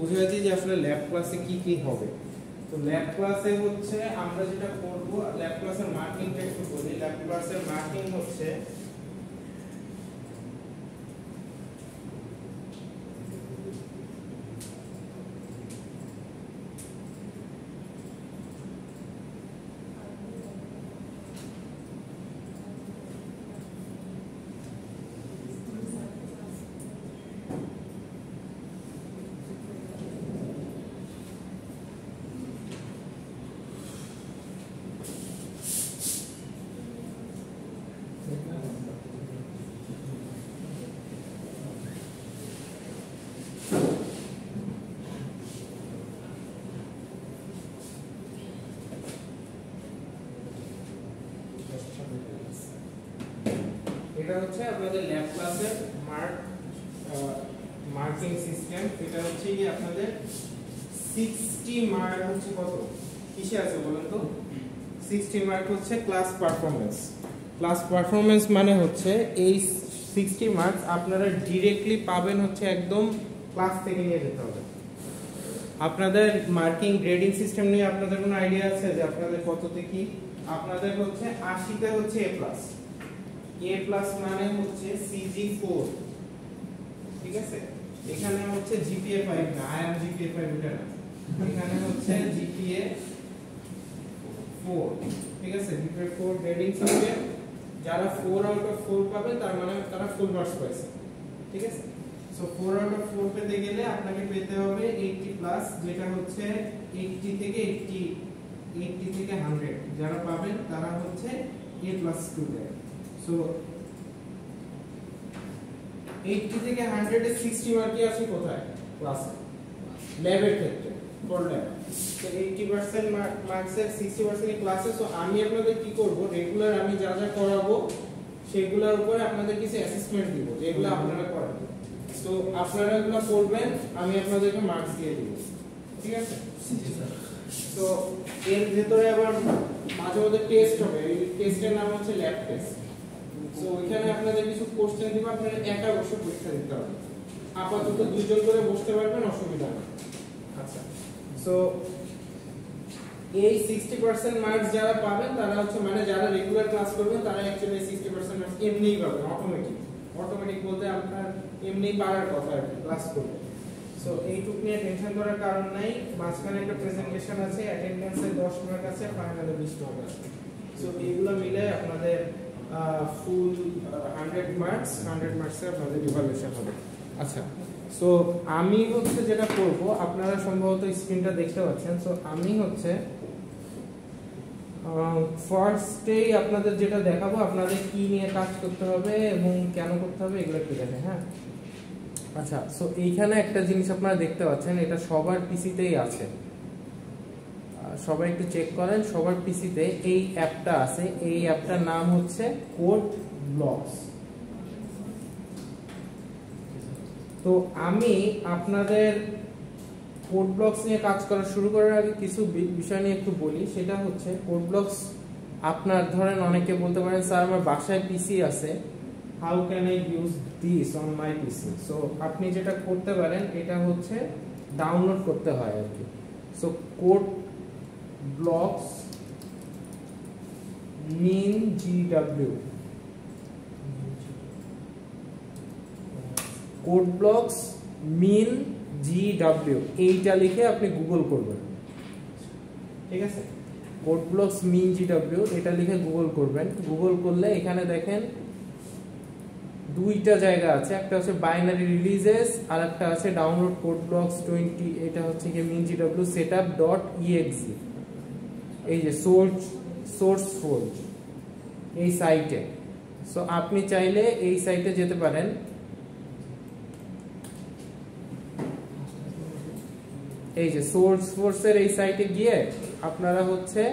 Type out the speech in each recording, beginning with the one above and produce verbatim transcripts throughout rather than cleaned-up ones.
বুঝাইছি যে আসলে ল্যাব ক্লাসে কি কি হবে। তো ল্যাব ক্লাসে হচ্ছে আমরা যেটা করব, ল্যাব ক্লাসের মার্কিংটা একটু বলি। ল্যাব ক্লাসের মার্কিং হচ্ছে এটা হচ্ছে আপনাদের ল্যাব ক্লাসের মার্ক মার্কিং সিস্টেম। এটা হচ্ছে কি আপনাদের সিক্সটি মার্ক হচ্ছে কত কিসে আছে বলেন তো? সিক্সটি মার্ক হচ্ছে ক্লাস পারফরম্যান্স। ক্লাস পারফরম্যান্স মানে হচ্ছে এই সিক্সটি মার্কস আপনারা ডিরেক্টলি পাবেন হচ্ছে একদম ক্লাস থেকে নিয়ে যেতে হবে। আপনাদের মার্কিং গ্রেডিং সিস্টেম নিয়ে আপনাদের কোনো আইডিয়া আছে যে আপনাদের কততে কি? আপনাদের হচ্ছে আশিতে হচ্ছে এ প্লাস। এ প্লাস মানে হচ্ছে সিজি ফোর, ঠিক আছে? এখানে হচ্ছে জিপিএ ফাইভ না, আইএম জিপিএ ফাইভ এটা না, এখানে হচ্ছে জিপিএ ফোর, ঠিক আছে? GPA four grading system. যারা ফোর আউট অফ ফোর পাবে তার মানে তারা ফুল মার্কস পাইছে, ঠিক আছে? So four out of four পেতে গেলে আপনাকে পেতে হবে এইটটি প্লাস, যেটা হচ্ছে এইটটি থেকে এইটটি এইটটি থেকে হান্ড্রেড যারা পাবেন তারা হচ্ছে A plus student. So eighty থেকে হান্ড্রেড এ সিক্সটি মার্কই আছে কোথায়? ক্লাসে, ল্যাবের ক্ষেত্রে ফর ল্যাব। তো এইটটি পার্সেন্ট মার্কসের সিক্সটি পার্সেন্ট ক্লাসে। সো আমি আপনাদের কি করব, রেগুলার আমি যা যা করাবো সেগুলোর উপরে আপনাদের কিছু অ্যাসেসমেন্ট দিব যেগুলো আপনারা করাবেন। তো আপনারা এগুলো করবেন, আমি আপনাদেরকে মার্কস দিয়ে দিব, ঠিক আছে? তো এর ভিতরে আবার মাঝে মধ্যে টেস্ট হবে। এই টেস্টের নাম হচ্ছে ল্যাব টেস্ট। সো ওইখানে আপনাদের কিছু কোশ্চেন দিব, আপনারা একা বসে পরীক্ষা দিতে হবে। আপাতত দুইজন করে বসতে পারবেন, অসুবিধা নেই। আচ্ছা, সো এই সিক্সটি পার্সেন্ট মার্কস যারা পাবেন তারা হচ্ছে মানে যারা রেগুলার ক্লাস করবেন তারা অ্যাকচুয়ালি সিক্সটি পার্সেন্ট মার্কস এমনিই পাবেন, অটোমেটিক। অটোমেটিক বলতে আপনার এমনি পারার কথা আর কি, ক্লাস করবে। সো এইটুক নিয়ে টেনশন করার কারণ নাই। মাঝখানে একটা প্রেজেন্টেশন আছে, অ্যাটেন্ডেন্সে দশ মার্ক আছে, ফাইনালে বিশ মার্ক আছে। সো এইগুলো মিলে আপনাদের ফুল হান্ড্রেড মার্কস, হান্ড্রেড মার্কসে আপনাদের ইভালুয়েশন হবে। আচ্ছা, সো আমি হচ্ছে যেটা করব, আপনারা সম্ভবত স্ক্রিনটা দেখতে পাচ্ছেন। সো আমি হচ্ছে ফার্স্টেই আপনাদের যেটা দেখাবো, আপনাদের কি নিয়ে কাজ করতে হবে এবং কেন করতে হবে এগুলো একটু দেখেন, হ্যাঁ? আচ্ছা, সো এইখানে একটা জিনিস আপনারা দেখতে পাচ্ছেন, এটা সবার পিসিতেই আছে। সবাই একটু চেক করেন, সবার পিসিতে এই অ্যাপটা আছে। এই অ্যাপটার নাম হচ্ছে কোড ব্লকস। তো আমি আপনাদের কোড ব্লকস নিয়ে কাজ করা শুরু করার আগে কিছু বিষয় নিয়ে একটু বলি। সেটা হচ্ছে কোড ব্লকস আপনার ধরেন অনেকে বলতে পারেন স্যার আমার বাসায় পিসি আছে, how can I use this on my PC? So আপনি যেটা করতে পারেন এটা হচ্ছে ডাউনলোড করতে হয় আর কি। সো কোড ব্লকস মিন জিডব্লিউ, কোড ব্লকস মিন জিডব্লিউ এইটা লিখে আপনি গুগল করবেন, ঠিক আছে? কোড ব্লকস মিন জিডব্লিউ এটা লিখে গুগল করবেন। গুগল করলে এখানে দেখেন দুইটা জায়গা আছে, একটা হচ্ছে বাইনারি রিলিজেস আর একটা আছে ডাউনলোড কোড ব্লকস টোয়েন্টি। এটা হচ্ছে কি মিন জিডব্লিউ সেটআপ ডট ইএক্সি, এই যে সোর্স সোর্স ফোল্ড এই সাইটে। সো আপনি চাইলে এই সাইটে যেতে পারেন। এই যে সোর্স ফোর্সের এই সাইটে গিয়ে আপনারা হচ্ছে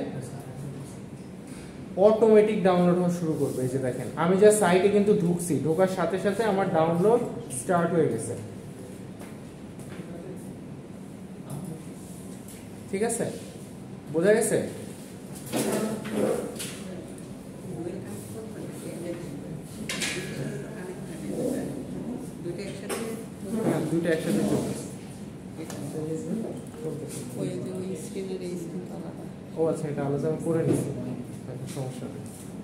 অটোমেটিক ডাউনলোড হওয়া শুরু করবে। এই যে দেখেন আমি যা সাইটে কিন্তু ঢুকছি, ঢোকার সাথে সাথে আমার ডাউনলোড স্টার্ট হয়ে গেছে, ঠিক আছে? বোঝা গেছে? হ্যাঁ, দুটো একসাথে চলছে। ওই যে ওই স্ক্রিনের এই স্ক্রিন আলাদা। ও আচ্ছা, এটা আলাদা আমি করে নিচ্ছি, সমস্যা নেই।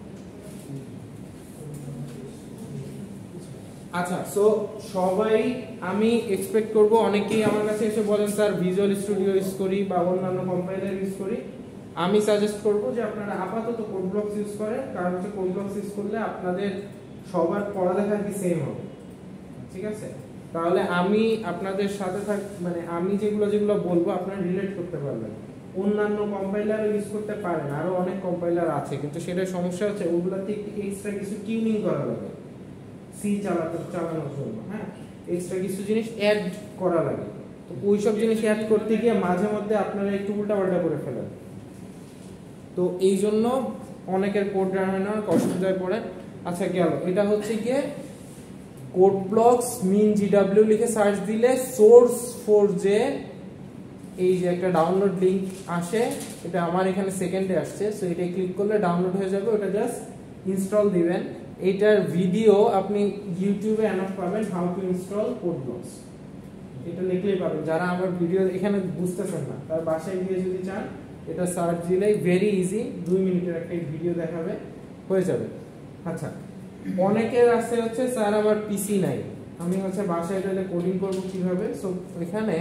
আচ্ছা, সো সবাই আমি এক্সপেক্ট করব অনেকেই আমার কাছে এসে বলেন স্যার ভিজুয়াল স্টুডিও ইউজ করি বা অন্যান্য কম্পাইলার ইউজ করি। আমি সাজেস্ট করব যে আপনারা আপাতত কোড ব্লকস ইউজ করেন, কারণ হচ্ছে কোড ব্লকস ইউজ করলে আপনাদের সবার পড়ালেখা কি সেম হবে, ঠিক আছে? তাহলে আমি আপনাদের সাথে থাক, মানে আমি যেগুলো যেগুলো বলবো আপনারা রিলেট করতে পারবেন। অন্যান্য কম্পাইলারও ইউজ করতে পারেন, আরো অনেক কম্পাইলার আছে, কিন্তু সেটা সমস্যা হচ্ছে ওগুলাতে এক্সট্রা কিছু টিউনিং করা লাগে সি চালাতে চালানোর জন্য, হ্যাঁ এক্সট্রা কিছু জিনিস অ্যাড করা লাগে। তো ওই সব জিনিস অ্যাড করতে গিয়ে মাঝে মধ্যে আপনারা একটু উল্টাপাল্টা করে ফেলেন। তো এই জন্য অনেকের কোড জানা না, অসুবিধায় পড়ে। আচ্ছা গেল, এটা হচ্ছে গিয়ে কোড ব্লকস মিন জিডব্লিউ লিখে সার্চ দিলে সোর্স ফোর যে এই যে একটা ডাউনলোড লিংক আসে, এটা আমার এখানে সেকেন্ডে আসছে, সো এটা ক্লিক করলে ডাউনলোড হয়ে যাবে। ওটা জাস্ট ইনস্টল দিবেন। এটার ভিডিও আপনি ইউটিউবে এনাফ পাবেন, how to install code blocks, এটা লিখলেই পাবেন। যারা আমার ভিডিও এখানে বুঝতেছেন না, তার বাসায় গিয়ে যদি চান এটা সার্চ দিলেই ভেরি ইজি, দুই মিনিটের একটা ভিডিও দেখাবে, হয়ে যাবে। আচ্ছা, অনেকের আছে হচ্ছে স্যার আমার পিসি নাই, আমি হচ্ছে বাসায় গেলে কোডিং করব কিভাবে? সো এখানে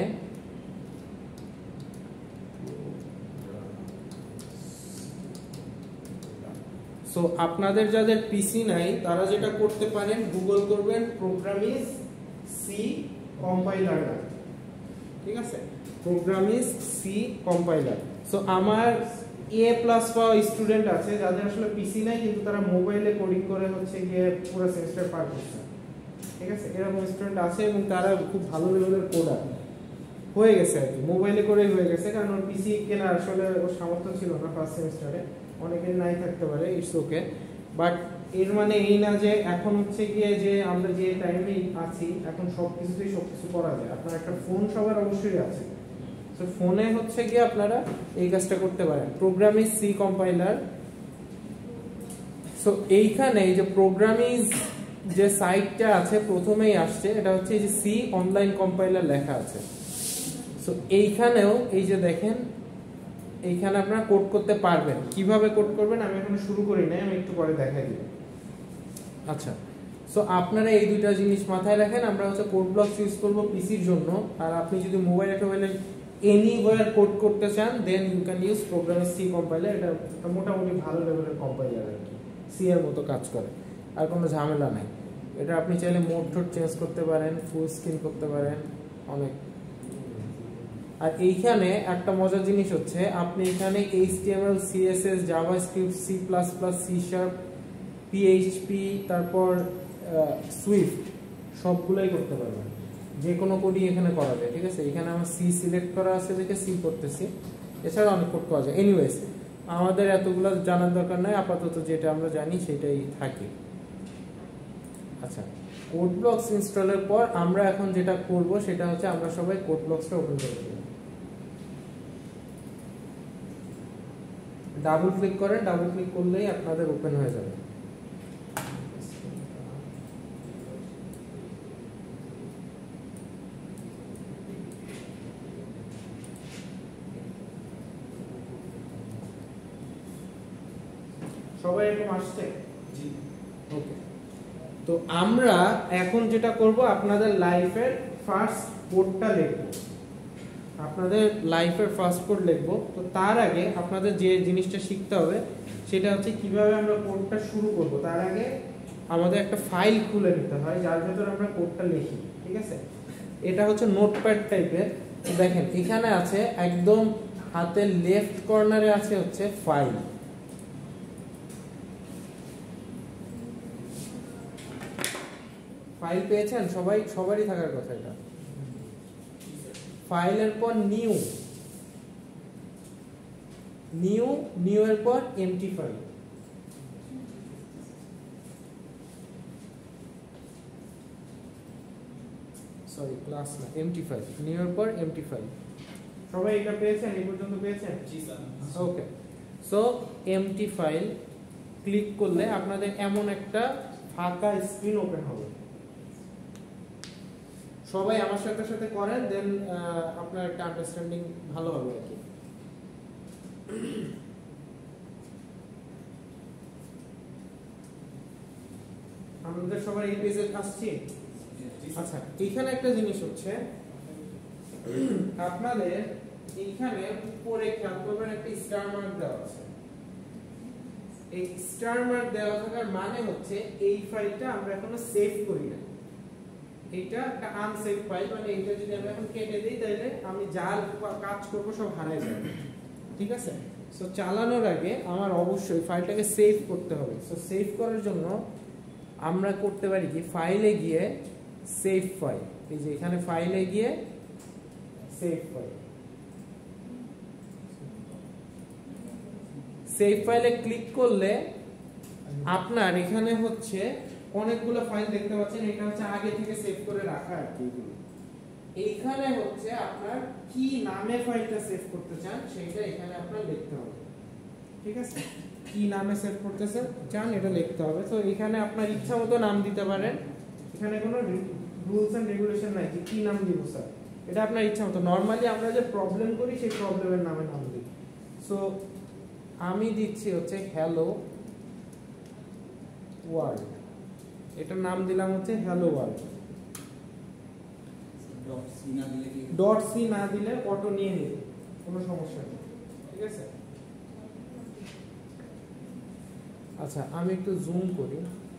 সো আপনাদের যাদের পিসি নাই তারা যেটা করতে পারেন, গুগল করবেন প্রোগ্রামিজ সি কম্পাইলার, ঠিক আছে? প্রোগ্রামিজ সি কম্পাইলার। সো আমার এ প্লাস পাওয়া স্টুডেন্ট আছে যাদের আসলে পিসি নাই, কিন্তু তারা মোবাইলে কোডিং করে হচ্ছে গিয়ে পুরো সেমিস্টার পার করছে, ঠিক আছে? এরকম স্টুডেন্ট আছে এবং তারা খুব ভালো লেভেলের কোডার হয়ে গেছে আর কি, মোবাইলে করেই হয়ে গেছে, কারণ ওর পিসি কেনা আসলে ওর সামর্থ্য ছিল না ফার্স্ট সেমিস্টারে। অনেকের নাই থাকতে পারে, ইটস ওকে, বাট এর মানে এই না যে এখন হচ্ছে গিয়ে যে আমরা যে টাইমে আছি এখন সব কিছুতেই সব কিছু করা যায়। আপনার একটা ফোন সবার অবশ্যই আছে, তো ফোনে হচ্ছে গিয়ে আপনারা এই কাজটা করতে পারেন, প্রোগ্রামিজ সি কম্পাইলার। সো এইখানে এই যে প্রোগ্রামিজ যে সাইটটা আছে প্রথমেই আসছে, এটা হচ্ছে এই যে সি অনলাইন কম্পাইলার লেখা আছে। সো এইখানেও এই যে দেখেন, এইখানে আপনারা কোড করতে পারবেন। কিভাবে কোড করবেন আমি এখন শুরু করি নাই, আমি একটু পরে দেখাই দিব। আচ্ছা, সো আপনারা এই দুইটা জিনিস মাথায় রাখেন। আমরা হচ্ছে কোড ব্লকস ইউজ করব পিসির জন্য, আর আপনি যদি মোবাইলে টোবাইলে এনিওয়্যার কোড করতে চান then you can use Programiz C compiler. এটা মোটামুটি ভালো লেভেলের কম্পাইলার আর কি, সি এর মতো কাজ করে, আর কোনো ঝামেলা নাই। এটা আপনি চাইলে মোড টোড চেঞ্জ করতে পারেন, ফুল স্ক্রিন করতে পারেন, অনেক। আর এইখানে একটা মজার জিনিস হচ্ছে আপনি এখানে HTML, CSS, JavaScript, C plus plus, C sharp, PHP, তারপর সুইফট সবগুলোই করতে পারবেন, যে কোনো কোডই এখানে করা যায়, ঠিক আছে? এখানে আমার সি সিলেক্ট করা আছে দেখে সি করতেছি, এছাড়া অনেক কোড করা যায়। এনিওয়েজ আমাদের এতগুলো জানার দরকার নাই, আপাতত যেটা আমরা জানি সেটাই থাকি। আচ্ছা, কোড ব্লকস ইনস্টলের পর আমরা এখন যেটা করব সেটা হচ্ছে আমরা সবাই কোড ব্লকসটা ওপেন করে দেব। ডাবল ক্লিক করেন, ডাবল ক্লিক করলেই আপনাদের ওপেন হয়ে যাবে। সবাই এরকম আসছে? জি, ওকে। তো আমরা এখন যেটা করব, আপনাদের লাইফের ফার্স্ট কোডটা লিখব, আপনাদের লাইফের ফার্স্ট কোড লিখব। তো তার আগে আপনাদের যে জিনিসটা শিখতে হবে সেটা হচ্ছে কিভাবে আমরা কোডটা শুরু করব। তার আগে আমাদের একটা ফাইল খুলে নিতে হয় যার ভেতর আমরা কোডটা লিখি, ঠিক আছে? এটা হচ্ছে নোটপ্যাড টাইপের। দেখেন এখানে আছে একদম হাতের লেফট কর্নারে আছে হচ্ছে ফাইল। ফাইল পেয়েছেন সবাই? সবারই থাকার কথা এটা। ফাইলের পর নিউ, নিউ নিউ এর পর এমটি ফাইল, সরি ক্লাস না, এমটি ফাইল, নিউ এর পর এমটি ফাইল। সবাই এটা পেয়েছেন? এই পর্যন্ত পেয়েছেন? জি sir. Okay, so empty file click করলে আপনাদের এমন একটা ফাঁকা স্ক্রিন ওপেন হবে। সবাই আমার সাথে সাথে করেন, দেন আপনার একটা আন্ডারস্ট্যান্ডিং ভালো হবে আর কি। আমাদের সবার এই পেজে আসছি। আচ্ছা, এখানে একটা জিনিস হচ্ছে আপনাদের এইখানে উপরে খেয়াল করবেন একটা স্টার মার্ক দেওয়া আছে। এই স্টার মার্ক দেওয়া থাকার মানে হচ্ছে এই ফাইলটা আমরা এখনো সেভ করি না, এটা একটা আনসেভ ফাইল, মানে এটা যদি আমরা এখন কেটে দিই তাহলে আমি যা কাজ করব সব হারিয়ে যাবে। ঠিক আছে, সো চালানোর আগে আমার অবশ্যই ফাইলটাকে সেভ করতে হবে। সো সেভ করার জন্য আমরা করতে পারি কি, ফাইলে গিয়ে সেভ ফাইল, এই যে এখানে ফাইলে গিয়ে সেভ ফাইল, সেভ ফাইলে ক্লিক করলে আপনার এখানে হচ্ছে অনেকগুলো ফাইল দেখতে পাচ্ছেন, এটা হচ্ছে আগে থেকে সেভ করে রাখা আর কি। এইখানে হচ্ছে আপনার কি নামে ফাইলটা সেভ করতে চান সেটা এখানে আপনার লিখতে হবে। ঠিক আছে, কি নামে সেভ করতে চান এটা লিখতে হবে। তো এখানে আপনার ইচ্ছা মতো নাম দিতে পারেন, এখানে কোনো রুলস এন্ড রেগুলেশন নাই যে কি নাম দিব স্যার, এটা আপনার ইচ্ছা মতো। নরমালি আমরা যে প্রবলেম করি সেই প্রবলেমের নামে নাম দিই। সো আমি দিচ্ছি হচ্ছে হ্যালো ওয়ার্ল্ড, এটার নাম দিলাম হচ্ছে হ্যালো ওয়ার্ল্ড। ডট সি না দিলে অটো নিয়ে নেবে, কোনো সমস্যা নেই। ঠিক আছে, আচ্ছা আমি একটু জুম করি।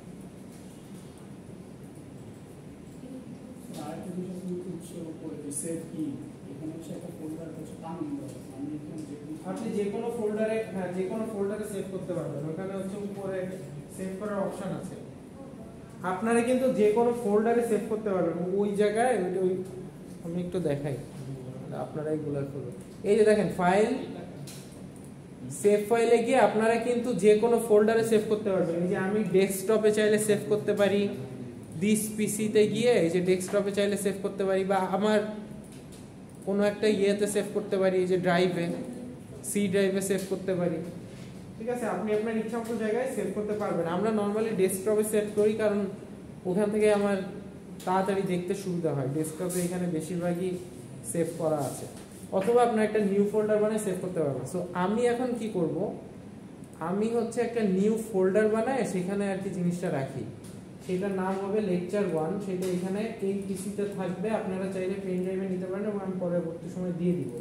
আপনি যে কোনো ফোল্ডারে, হ্যাঁ যে কোনো ফোল্ডারে সেভ করতে পারবেন, ওখানে হচ্ছে উপরে সেভ করার অপশন আছে। আপনারা কিন্তু যে কোনো ফোল্ডারে সেভ করতে পারবেন, ওই জায়গায় ওই আমি একটু দেখাই, আপনারা এইগুলো করবেন। এই যে দেখেন ফাইল, সেভ ফাইলে গিয়ে আপনারা কিন্তু যে কোনো ফোল্ডারে সেভ করতে পারবেন। এই যে আমি ডেস্কটপে চাইলে সেভ করতে পারি, দিস পিসিতে গিয়ে এই যে ডেস্কটপে চাইলে সেভ করতে পারি, বা আমার কোনো একটা ইয়েতে সেভ করতে পারি, এই যে ড্রাইভে, সি ড্রাইভে সেভ করতে পারি। ঠিক আছে, আপনি আপনার ইচ্ছা মতো জায়গায় সেভ করতে পারবেন। আমরা নর্মালি ডেস্কটপে সেভ করি কারণ ওখান থেকে আমার তাড়াতাড়ি দেখতে সুবিধা হয়। ডেস্কটপে এখানে বেশিরভাগই সেভ করা আছে, অথবা আপনার একটা নিউ ফোল্ডার বানায় সেভ করতে পারবেন। সো আমি এখন কি করব, আমি হচ্ছে একটা নিউ ফোল্ডার বানায় সেখানে আর কি জিনিসটা রাখি, সেটার নাম হবে লেকচার ওয়ান। সেটা এখানে এই পিসিতে থাকবে, আপনারা চাইলে পেন ড্রাইভে নিতে পারেন এবং আমি পরবর্তী সময় দিয়ে দিব।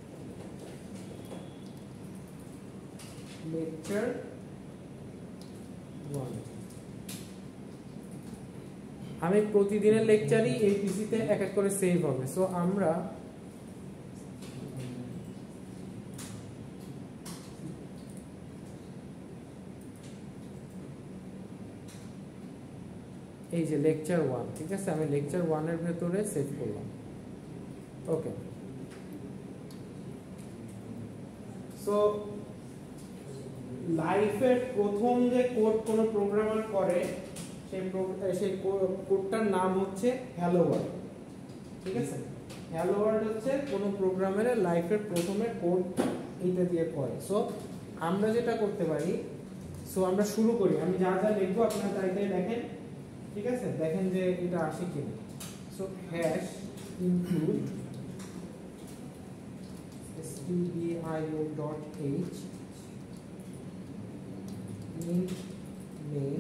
লেকচার ওয়ান আমি প্রতিদিনের লেকচারই এই পিসিতে এক এক করে সেভ হবে। সো আমরা এই যে লেকচার ওয়ান, ঠিক আছে, আমি লেকচার ওয়ানের ভেতরে সেভ করলাম। ওকে, সো লাইফের প্রথম যে কোড কোনো প্রোগ্রামার করে সেই সেই কোডটার নাম হচ্ছে হ্যালো ওয়ার্ল্ড। ঠিক আছে, হ্যালো ওয়ার্ল্ড হচ্ছে কোনো প্রোগ্রামের লাইফের প্রথমে কোড এইটা দিয়ে করে। সো আমরা যেটা করতে পারি, সো আমরা শুরু করি, আমি যা যা লিখবো আপনারা তাই তাই দেখেন। ঠিক আছে, দেখেন যে এটা আসে কিনা। So hash include stdio dot h int name,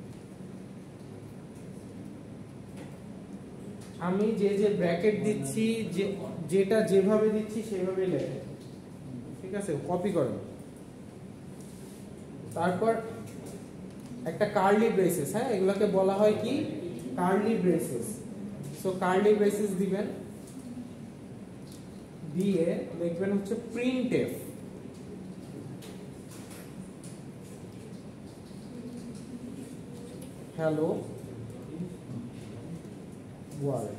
আমি যে যে ব্র্যাকেট দিচ্ছি, যে যেটা যেভাবে দিচ্ছি সেভাবেই লেখেন। ঠিক আছে, কপি করেন। তারপর একটা কার্লি ব্রেসেস, হ্যাঁ এগুলোকে বলা হয় কি curly braces. So curly braces দিবেন, দিয়ে লিখবেন হচ্ছে প্রিন্টএফ। Hello world.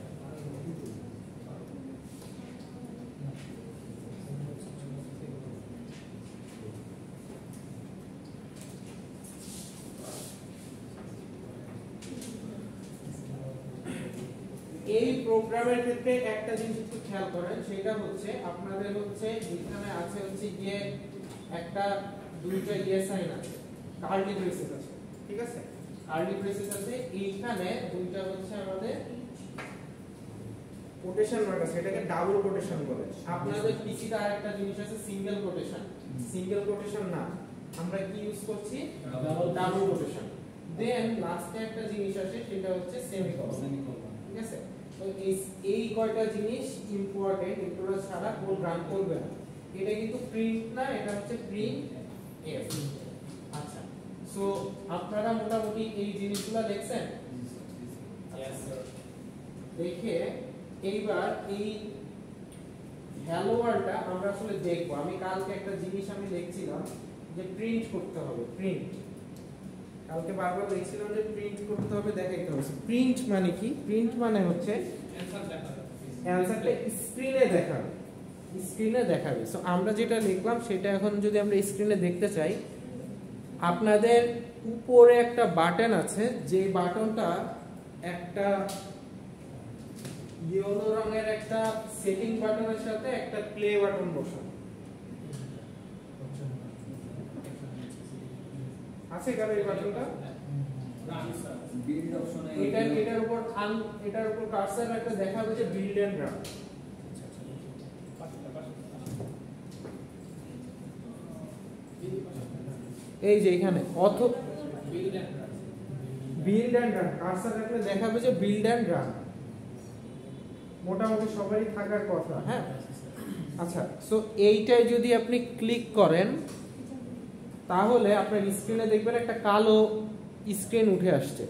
এই প্রোগ্রামের ক্ষেত্রে একটা জিনিস একটু খেয়াল করেন, সেটা হচ্ছে আপনাদের হচ্ছে এখানে আছে হচ্ছে গিয়ে একটা দুইটা ইয়ে সাইন আছে, কার্লি ব্রেসেস আছে। ঠিক আছে, কার্লি ব্রেসেস আছে, এইখানে দুইটা হচ্ছে আমাদের কোটেশন মার্ক আছে, এটাকে ডাবল কোটেশন বলে। আপনাদের পিসিতে আরেকটা জিনিস আছে সিঙ্গেল কোটেশন, সিঙ্গেল কোটেশন না, আমরা কি ইউজ করছি ডাবল কোটেশন। দেন লাস্টে একটা জিনিস আছে সেটা হচ্ছে সেমিকোলন, ঠিক আছে? তো এই এই কয়টা জিনিস ইম্পর্টেন্ট, এগুলো ছাড়া কোড রান করবে না। এটা কিন্তু প্রিন্ট না, এটা হচ্ছে প্রিন্ট এফ। আচ্ছা, সো আপনারা মোটামুটি এই জিনিসগুলো দেখছেন? Yes sir. দেখে এইবার এই হ্যালো ওয়ার্ল্ডটা আমরা আসলে দেখব। আমি কালকে একটা জিনিস আমি লিখছিলাম যে প্রিন্ট করতে হবে, প্রিন্ট কালকে বারবার লিখছিলাম যে প্রিন্ট করতে হবে, দেখাইতে হবে। প্রিন্ট মানে কি? প্রিন্ট মানে হচ্ছে অ্যানসার দেখাবে, অ্যানসারটা স্ক্রিনে দেখাবে, স্ক্রিনে দেখাবে। সো আমরা যেটা লিখলাম সেটা এখন যদি আমরা স্ক্রিনে দেখতে চাই, আপনাদের উপরে একটা বাটন আছে, যে বাটনটা একটা ইয়েলো রঙের একটা সেটিং বাটনের সাথে একটা প্লে বাটন বসানো আছে। কারণ এই বাটনটা বিল্ড অপশনে এটা এটার উপর আন এটার উপর কার্সার একটা দেখাবে যে বিল্ড এন্ড রান। এই যে এখানে অথ build and run, build and run cursor একটা দেখাবে যে বিল্ড এন্ড রান। মোটামুটি সবারই থাকার কথা, হ্যাঁ? আচ্ছা, সো এইটাই যদি আপনি ক্লিক করেন তাহলে আপনার স্ক্রিনে দেখবেন একটা কালো স্ক্রিন উঠে আসছে।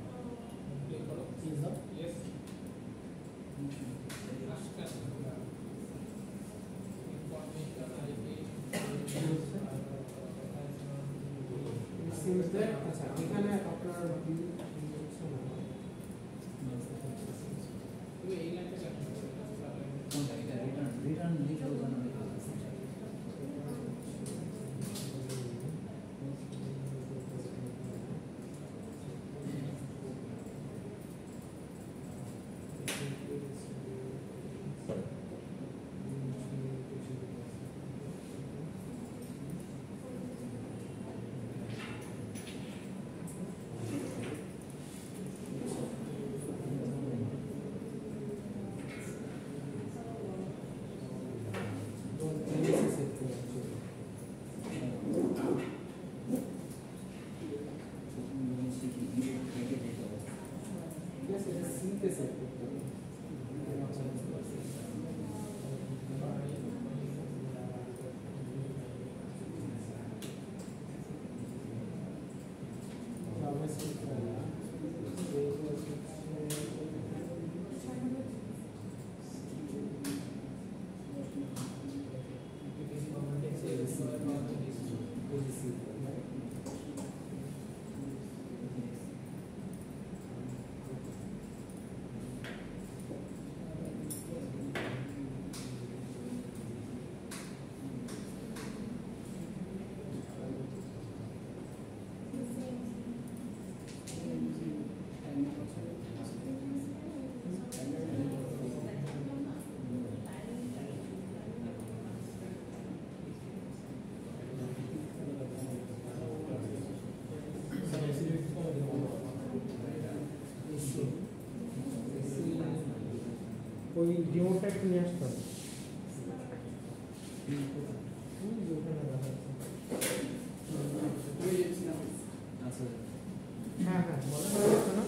আচ্ছা, এখানে আপনার ওই রিমোটটা একটু নিয়ে আসতে হবে। হ্যাঁ হ্যাঁ বলেন না।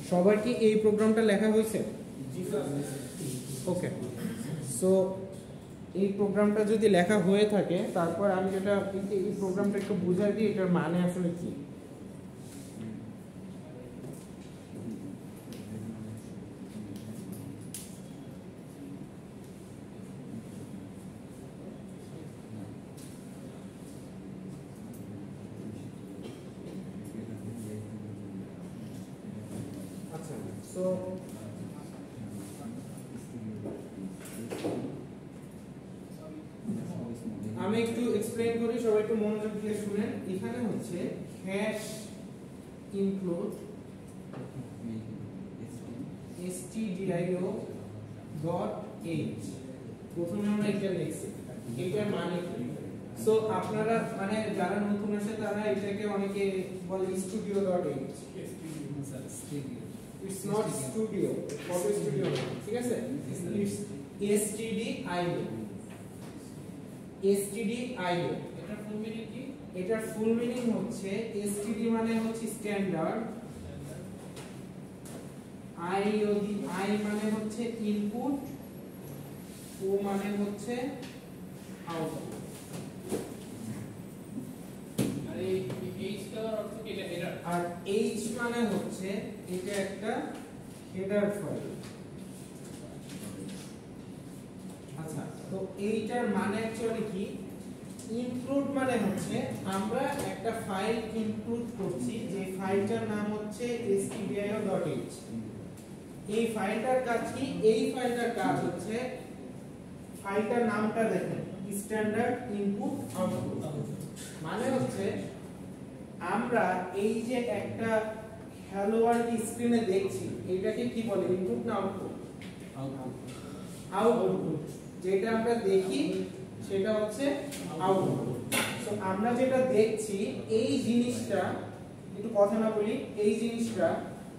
সবার কি এই প্রোগ্রামটা লেখা হয়েছে? ওকে, সো এই প্রোগ্রামটা যদি লেখা হয়ে থাকে, তারপর আমি যেটা এই প্রোগ্রামটা একটু বুঝাই দিই এটার মানে আসলে কি। আচ্ছা, সো আমি একটু এক্সপ্লেইন করি, সবাই একটু মনোযোগ দিয়ে শুনেন। এখানে হচ্ছে hash include stdio dot h, প্রথমে আমরা এটা লিখছি, এটার মানে কি? সো আপনারা মানে যারা নতুন আসে তারা এটাকে অনেকে বলে studio dot h, it's not studio, photo studio না, ঠিক আছে? It's stdio, stdio। এটার ফুল মিনিং কি? এটার ফুল মিনিং হচ্ছে std মানে হচ্ছে স্ট্যান্ডার্ড, i যদি i মানে হচ্ছে ইনপুট, o মানে হচ্ছে আউটপুট। আর এই h টার অর্থ কি? এটা হেডার। আর h মানে হচ্ছে এটা একটা হেডার ফাইল। আচ্ছা, তো এইটার মানে অ্যাকচুয়ালি কি? ইনক্লুড মানে হচ্ছে আমরা একটা ফাইল ইনক্লুড করছি, যে ফাইলটার নাম হচ্ছে stdio ডট h। এই ফাইলটার কাজ কি? এই ফাইলটার কাজ হচ্ছে, ফাইলটার নামটা দেখেন, স্ট্যান্ডার্ড ইনপুট আউটপুট। মানে হচ্ছে আমরা এই যে একটা হ্যালো ওয়ার্ল্ড স্ক্রিনে দেখছি, এটাকে কি বলে? ইনপুট না আউটপুট? আউটপুট। যেটা আমরা দেখি সেটা হচ্ছে আউটপুট। সো আমরা যেটা দেখছি এই জিনিসটা, একটু কথা না বলি, এই জিনিসটা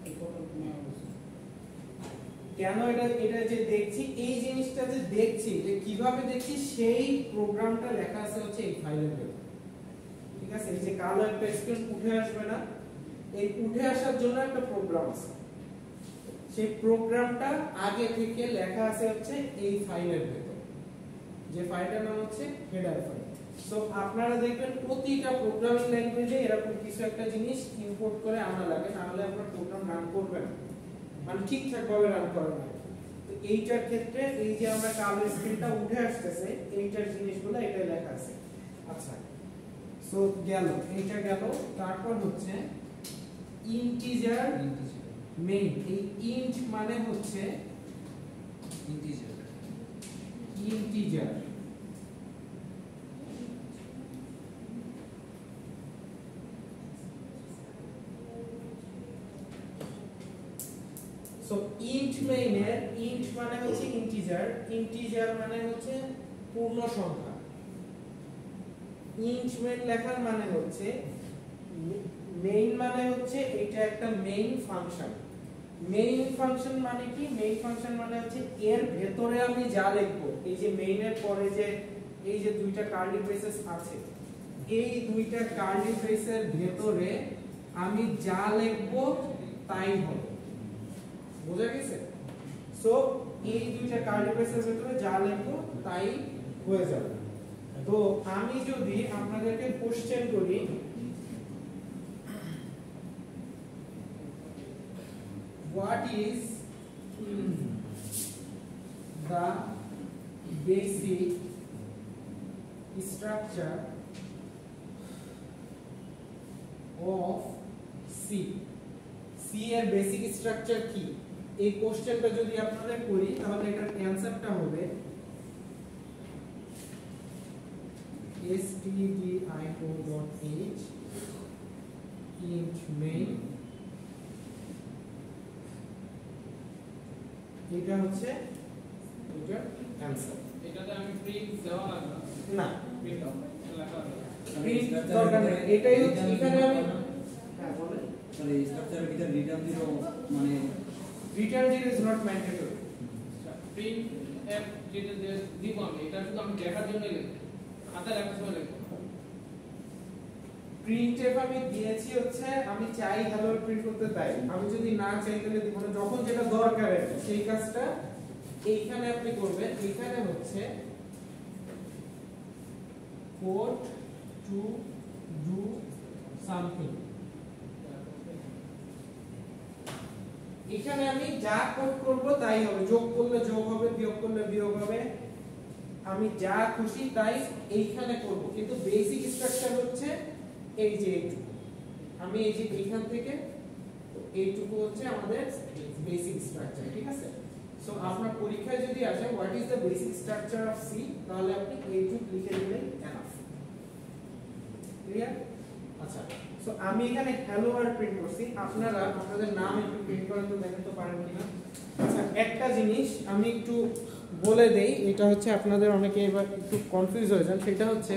কেন এটা এটা যে দেখছি, এই জিনিসটা যে দেখছি, যে কিভাবে দেখছি, সেই প্রোগ্রামটা লেখা আছে হচ্ছে এই ফাইলের ভেতর, ঠিক আছে? এই যে কালো একটা স্ক্রিন উঠে আসবে না, এই উঠে আসার জন্য একটা প্রোগ্রাম আছে, সেই প্রোগ্রামটা আগে থেকে লেখা আছে হচ্ছে এই ফাইলের ভেতর, যে ফাইলটার নাম হচ্ছে হেডার ফাইল। সো আপনারা দেখবেন প্রতিটা প্রোগ্রামিং ল্যাঙ্গুয়েজে এরকম কিছু একটা জিনিস ইম্পোর্ট করে আনা লাগে, না হলে আপনার প্রোগ্রাম রান করবে না, মানে ঠিকঠাক ভাবে রান করে না। তো এইটার ক্ষেত্রে এই যে আমরা কালো স্ক্রিনটা উঠে আসতেছে, এইটার জিনিসগুলো এটা লেখা আছে। আচ্ছা, সো গেল, এইটা গেল। তারপর হচ্ছে ইন্টিজার মেইন। এই ইন্ট মানে হচ্ছে ইন্টিজার, ইন্টিজার। সো ইন্ট মেইনের ইন্ট মানে হচ্ছে ইন্টিজার, ইন্টিজার মানে হচ্ছে পূর্ণ সংখ্যা। ইন্ট মেইন লেখার মানে হচ্ছে, মেইন মানে হচ্ছে এটা একটা মেইন ফাংশন। মেইন ফাংশন মানে কি? মেইন ফাংশন মানে হচ্ছে এর ভেতরে আমি যা লিখবো, এই যে মেইনের পরে যে এই যে দুইটা কার্লি ব্রেসেস আছে, এই দুইটা কার্লি ব্রেসের ভেতরে আমি যা লিখবো তাই হবে। বুঝা গেছে? সো এই দুইটা কার্লি ব্রেসের ভেতরে যা লিখবো তাই হয়ে যাবে। তো আমি যদি আপনাদেরকে কোশ্চেন করি, what is the basic structure of C? C এর বেসিক স্ট্রাকচার কি? এই কোশ্চেনটা যদি আপনারা করি তাহলে এটার অ্যানসারটা হবে stdio dot h int main। এটা হচ্ছে এটার অ্যানসার। এটাতে আমি প্রিন্ট দেওয়া লাগবে না, প্রিন্ট লেখা লাগবে, প্রিন্ট দরকার নেই। এটাই হচ্ছে এখানে আমি, হ্যাঁ বলেন, মানে স্ট্রাকচারের ভিতর রিটার্ন জিরো, মানে return zero is not mandatory. Print F যেটা দিব আমি, এটা শুধু আমি দেখার জন্য লিখব, খাতা লেখার সময় লিখব। প্রিন্টএফ আমি দিয়েছি হচ্ছে আমি চাই হ্যালো প্রিন্ট করতে, তাই আমি যদি না চাই তাহলে দিব না। যখন যেটা দরকার সেই কাজটা এইখানে আপনি করবেন। এইখানে হচ্ছে কোড টু ডু সামথিং, এখানে আমি যা কোড করব তাই হবে, যোগ করলে যোগ হবে, বিয়োগ করলে বিয়োগ হবে, আমি যা খুশি তাই এইখানে করব। কিন্তু বেসিক স্ট্রাকচার হচ্ছে এই যে এইটুকু, আমি এই যে এইখান থেকে এইটুকু হচ্ছে আমাদের বেসিক স্ট্রাকচার, ঠিক আছে? সো আপনার পরীক্ষায় যদি আসে what is the basic structure of C, তাহলে আপনি এইটুকু লিখে দিলেই এনাফ। ক্লিয়ার? আচ্ছা, সো আমি এখানে হ্যালো ওয়ার্ল্ড প্রিন্ট করছি, আপনারা আপনাদের নাম একটু প্রিন্ট করেন তো, দেখেন তো পারেন কিনা। আচ্ছা, একটা জিনিস আমি একটু বলে দেই, এটা হচ্ছে আপনাদের অনেকে এবার একটু কনফিউজ হয়ে যান, সেটা হচ্ছে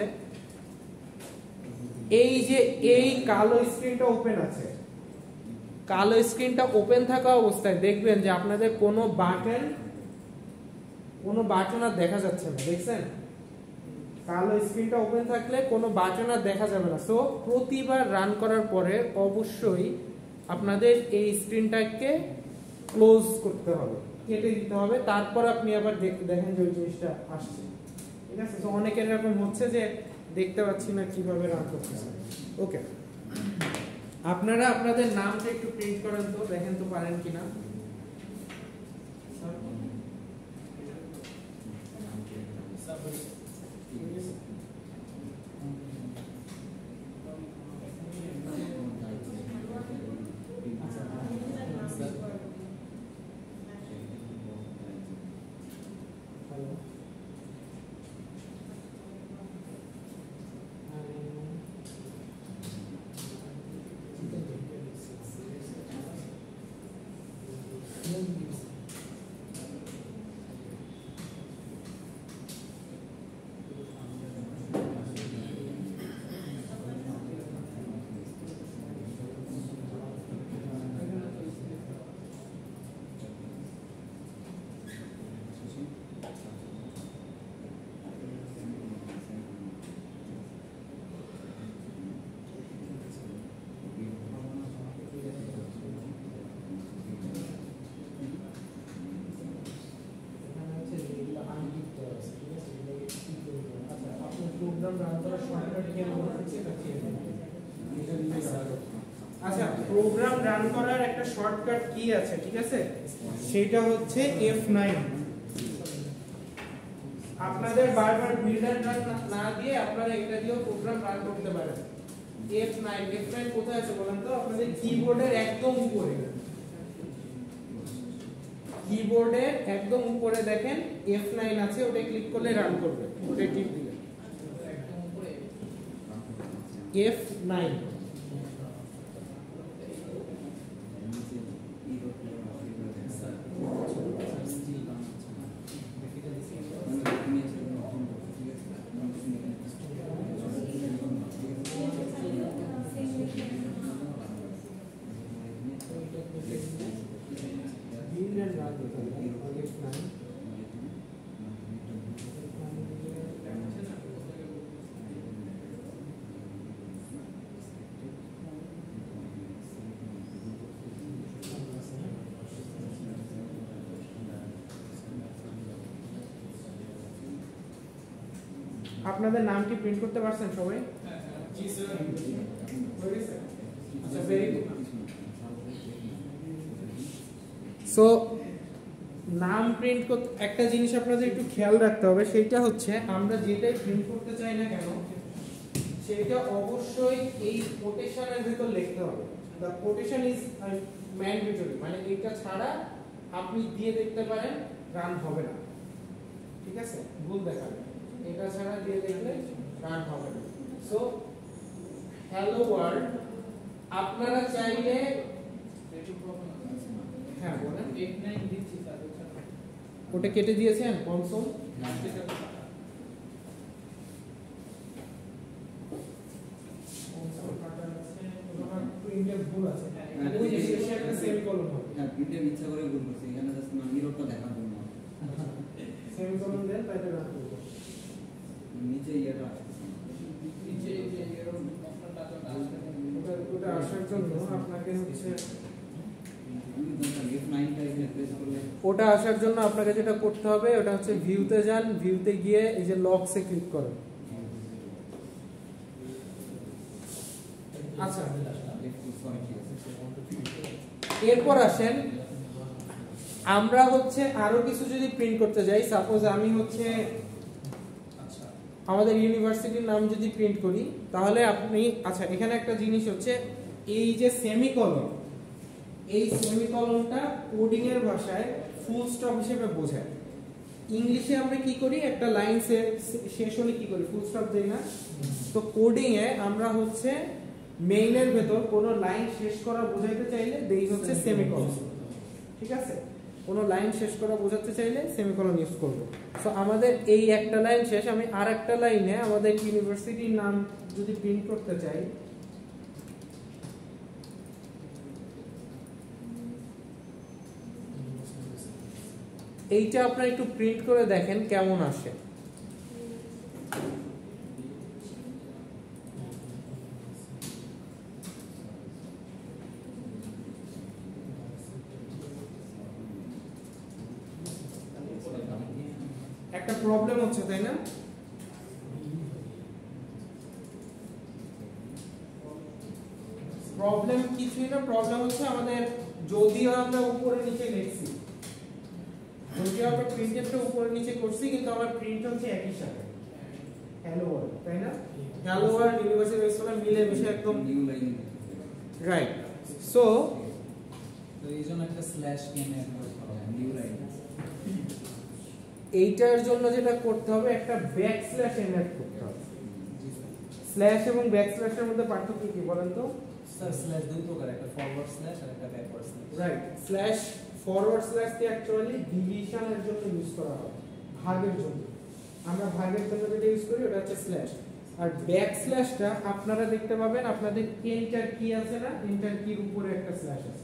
এই যে এই কালো স্ক্রিনটা ওপেন আছে, কালো স্ক্রিনটা ওপেন থাকা অবস্থায় দেখবেন যে আপনাদের কোনো বাটন কোনো বাটন আর দেখা যাচ্ছে না, দেখছেন? কালো স্ক্রিনটা ওপেন থাকলে কোনো বাটন আর দেখা যাবে না। সো প্রতিবার রান করার পরে অবশ্যই আপনাদের এই স্ক্রিনটাকে ক্লোজ করতে হবে, কেটে দিতে হবে, তারপর আপনি আবার দেখেন যে ওই জিনিসটা আসছে, ঠিক আছে? তো অনেকের এরকম হচ্ছে যে দেখতে পাচ্ছি না কিভাবে রান করতেছে। ওকে, আপনারা আপনাদের নামটা একটু প্রিন্ট করেন তো, দেখেন তো পারেন কিনা। আচ্ছা, প্রোগ্রাম রান করার একটা শর্টকাট কি আছে, ঠিক আছে? সেটা হচ্ছে এফ নাইন। আপনাদের বারবার বিল্ডার রান না দিয়ে আপনারা এটা দিয়েও প্রোগ্রাম রান করতে পারেন। এফ নাইন, এফ নাইন কোথায় আছে বলেন তো? আপনাদের কিবোর্ডের একদম উপরে, কিবোর্ডের একদম উপরে দেখেন এফ নাইন আছে, ওটা ক্লিক করলে রান করবে, ওটা টিপ দিলে এফ নাইন। আপনাদের নাম কি প্রিন্ট করতে পারছেন সবাই? জি স্যার। আচ্ছা, ভেরি গুড। সো নাম প্রিন্ট করতে একটা জিনিস আপনাদের একটু খেয়াল রাখতে হবে, সেটা হচ্ছে আমরা যেটাই প্রিন্ট করতে চাই না কেন সেটা অবশ্যই এই কোটেশনের ভিতর লিখতে হবে। দ্য কোটেশন ইজ ম্যান্ডেটরি, মানে এটা ছাড়া আপনি দিয়ে দেখতে পারেন রান হবে না, ঠিক আছে? ভুল দেখাবে, এটা ছাড়া দিয়ে দেখলে রান হবে না। সো হ্যালো ওয়ার্ল্ড আপনারা চাইলে হ্যাঁ বলেন, এফ নাইন দিচ্ছি স্যার, ওটা কেটে দিয়েছেন কনসোল। ভুল আছে, ওই যে শেষে একটা সেমিকোলন হবে। হ্যাঁ, প্রিন্টের ইচ্ছা করে ভুল করছি, এখানে জাস্ট মানে এররটা দেখার জন্য সেমিকোলন দেন, তাইলে রান করব। নিচে ইয়েটা আসছে নিচে এই যে এরর অপশনটা আছে, ওটা আসার জন্য আপনাকে হচ্ছে আমি তো এফ নাইন টা এখানে প্রেস করলে ওটা আসার জন্য আপনাকে যেটা করতে হবে ওটা হচ্ছে ভিউতে যান, ভিউতে গিয়ে এই যে লকসে ক্লিক করেন। আচ্ছা, এরপর আসেন আমরা হচ্ছে আরো কিছু যদি প্রিন্ট করতে যাই, সাপোজ আমি হচ্ছে আমাদের ইউনিভার্সিটির নাম যদি প্রিন্ট করি তাহলে আপনি, আচ্ছা এখানে একটা জিনিস হচ্ছে এই যে সেমিকলন, এই সেমিকলনটা কোডিং এর ভাষায় ফুল স্টপ হিসেবে বোঝায়। ইংলিশে আমরা কি করি, একটা লাইন শেষ হলে কি করি, ফুল স্টপ দেই না? তো কোডিং এ আমরা হচ্ছে মেইনের ভেতর কোন লাইন শেষ করা বোঝাইতে চাইলে দেই হচ্ছে সেমিকলন, ঠিক আছে? কোন লাইন শেষ করা বোঝাতে চাইলে সেমিকলন ইউজ করব। সো আমাদের এই একটা লাইন শেষ, আমি আর একটা লাইনে আমাদের ইউনিভার্সিটির নাম যদি প্রিন্ট করতে চাই, এইটা আপনারা একটু প্রিন্ট করে দেখেন কেমন আসে। একটা প্রবলেম হচ্ছে তাই না? প্রবলেম কিছুই না, প্রবলেম হচ্ছে আমাদের যদিও আমরা উপরে নিচে লিখছি, যদিও আমরা প্রিন্টেরটা উপরে নিচে করছি কিন্তু আমার প্রিন্ট হচ্ছে একই সাথে হ্যালো ওয়ার্ল্ড, তাই না? হ্যালো ওয়ার্ল্ড ইউনিভার্সিটি অফ মিলে মিশে একদম নিউ লাইন রাইট। সো তো এই জন্য একটা স্ল্যাশ কেন অ্যাড করতে হবে নিউ লাইন। এইটার জন্য যেটা করতে হবে একটা ব্যাকস্ল্যাশ এন অ্যাড করতে হবে। স্ল্যাশ এবং ব্যাকস্ল্যাশের মধ্যে পার্থক্য কি বলেন তো? স্যার স্ল্যাশ দুই প্রকার, একটা ফরওয়ার্ড স্ল্যাশ আর একটা backward slash. Right, slash forward slash কে অ্যাকচুয়ালি ডিভিশনের জন্য ইউজ করা হয়, ভাগের জন্য। আমরা ভাগের জন্য যেটা ইউজ করি ওটা হচ্ছে স্ল্যাশ। আর ব্যাকস্ল্যাশটা আপনারা দেখতে পাবেন আপনাদের এন্টার কি আছে না, এন্টার কির উপরে একটা স্ল্যাশ আছে।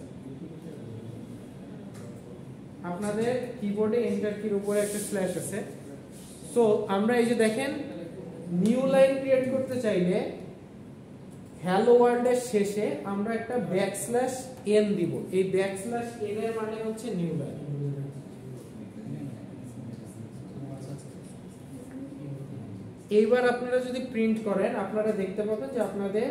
আপনাদের কিবোর্ডে এন্টার কির উপরে একটা স্ল্যাশ আছে। সো আমরা এই যে দেখেন নিউ লাইন ক্রিয়েট করতে চাইলে হ্যালো ওয়ার্ল্ড এর শেষে আমরা একটা ব্যাকস্ল্যাশ এন দিব। এই ব্যাকস্ল্যাশ এন এর মানে হচ্ছে নিউ লাইন। এইবার আপনারা যদি প্রিন্ট করেন আপনারা দেখতে পাবেন যে আপনাদের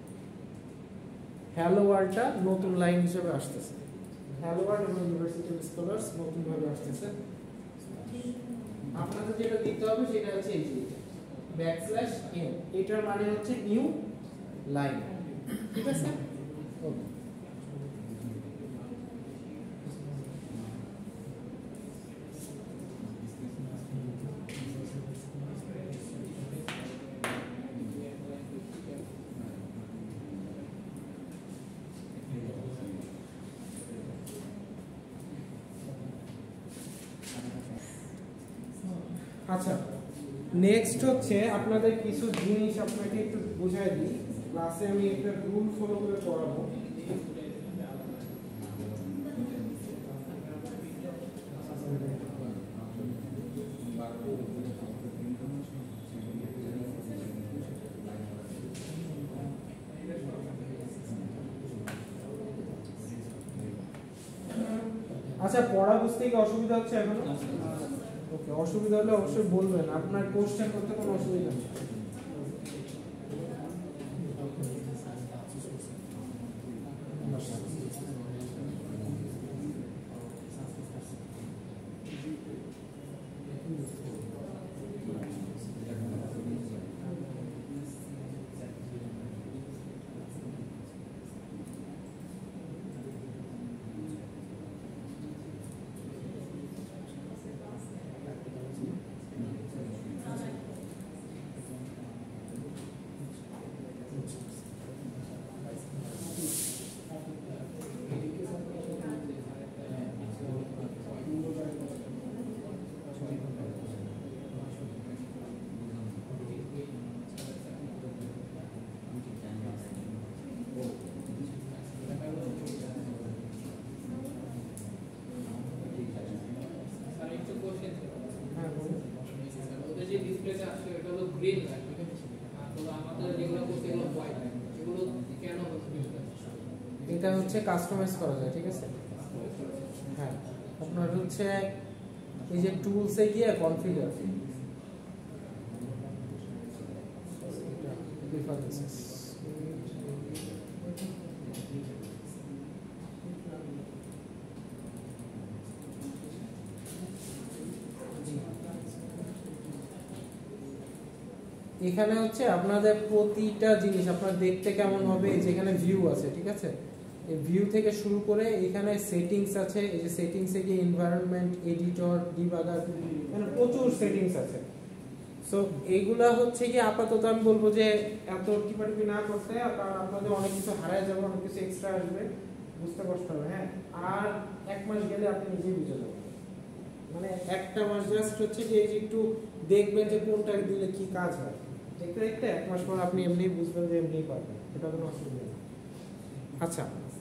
হ্যালো ওয়ার্ল্ডটা নতুন লাইন হিসেবে আসতেছে। হ্যালো ওয়ার্ল্ড এবং ইউনিভার্সিটি অফ স্কলার্স নতুন ভাবে আসতেছে। আপনাদের যেটা দিতে হবে সেটা হচ্ছে এই যে ব্যাকস্ল্যাশ এন, এটার মানে হচ্ছে নিউ লাইন, ঠিক আছে? ওকে, আচ্ছা নেক্সট হচ্ছে আপনাদের কিছু জিনিস আপনাকে একটু বুঝাই দিই। ক্লাসে আমি একটা রুল ফলো করে পড়াবো। আচ্ছা পড়া বুঝতে কি অসুবিধা হচ্ছে এখনো? ওকে, অসুবিধা হলে অবশ্যই বলবেন, আপনার কোশ্চেন করতে কোনো অসুবিধা নেই। হচ্ছে কাস্টমাইজ করা যায়, ঠিক আছে? হ্যাঁ, আপনার হচ্ছে এই যে টুলসে গিয়ে কনফিগার প্রেফারেন্সেস, এখানে হচ্ছে আপনাদের প্রতিটা জিনিস আপনার দেখতে কেমন হবে, যেখানে ভিউ আছে, ঠিক আছে? এই ভিউ থেকে শুরু করে এখানে সেটিংস আছে, এই যে সেটিংসে গিয়ে এনভায়রনমেন্ট, এডিটর, ডিবাগার, মানে প্রচুর সেটিংস আছে। সো এইগুলা হচ্ছে কি আপাতত আমি বলবো যে এত টিপাটিপি না করতে, কারণ আপনাদের অনেক কিছু হারায় যাবে, অনেক কিছু এক্সট্রা আসবে, বুঝতে কষ্ট হবে। হ্যাঁ, আর এক মাস গেলে আপনি নিজেই বুঝে যাবেন। মানে একটা মাস জাস্ট হচ্ছে যে এই যে একটু দেখবেন যে কোনটা দিলে কি কাজ হয়, দেখতে দেখতে এক মাস পর আপনি এমনি বুঝবেন যে এমনি পারবেন, এটা কোনো অসুবিধা নেই। আচ্ছা,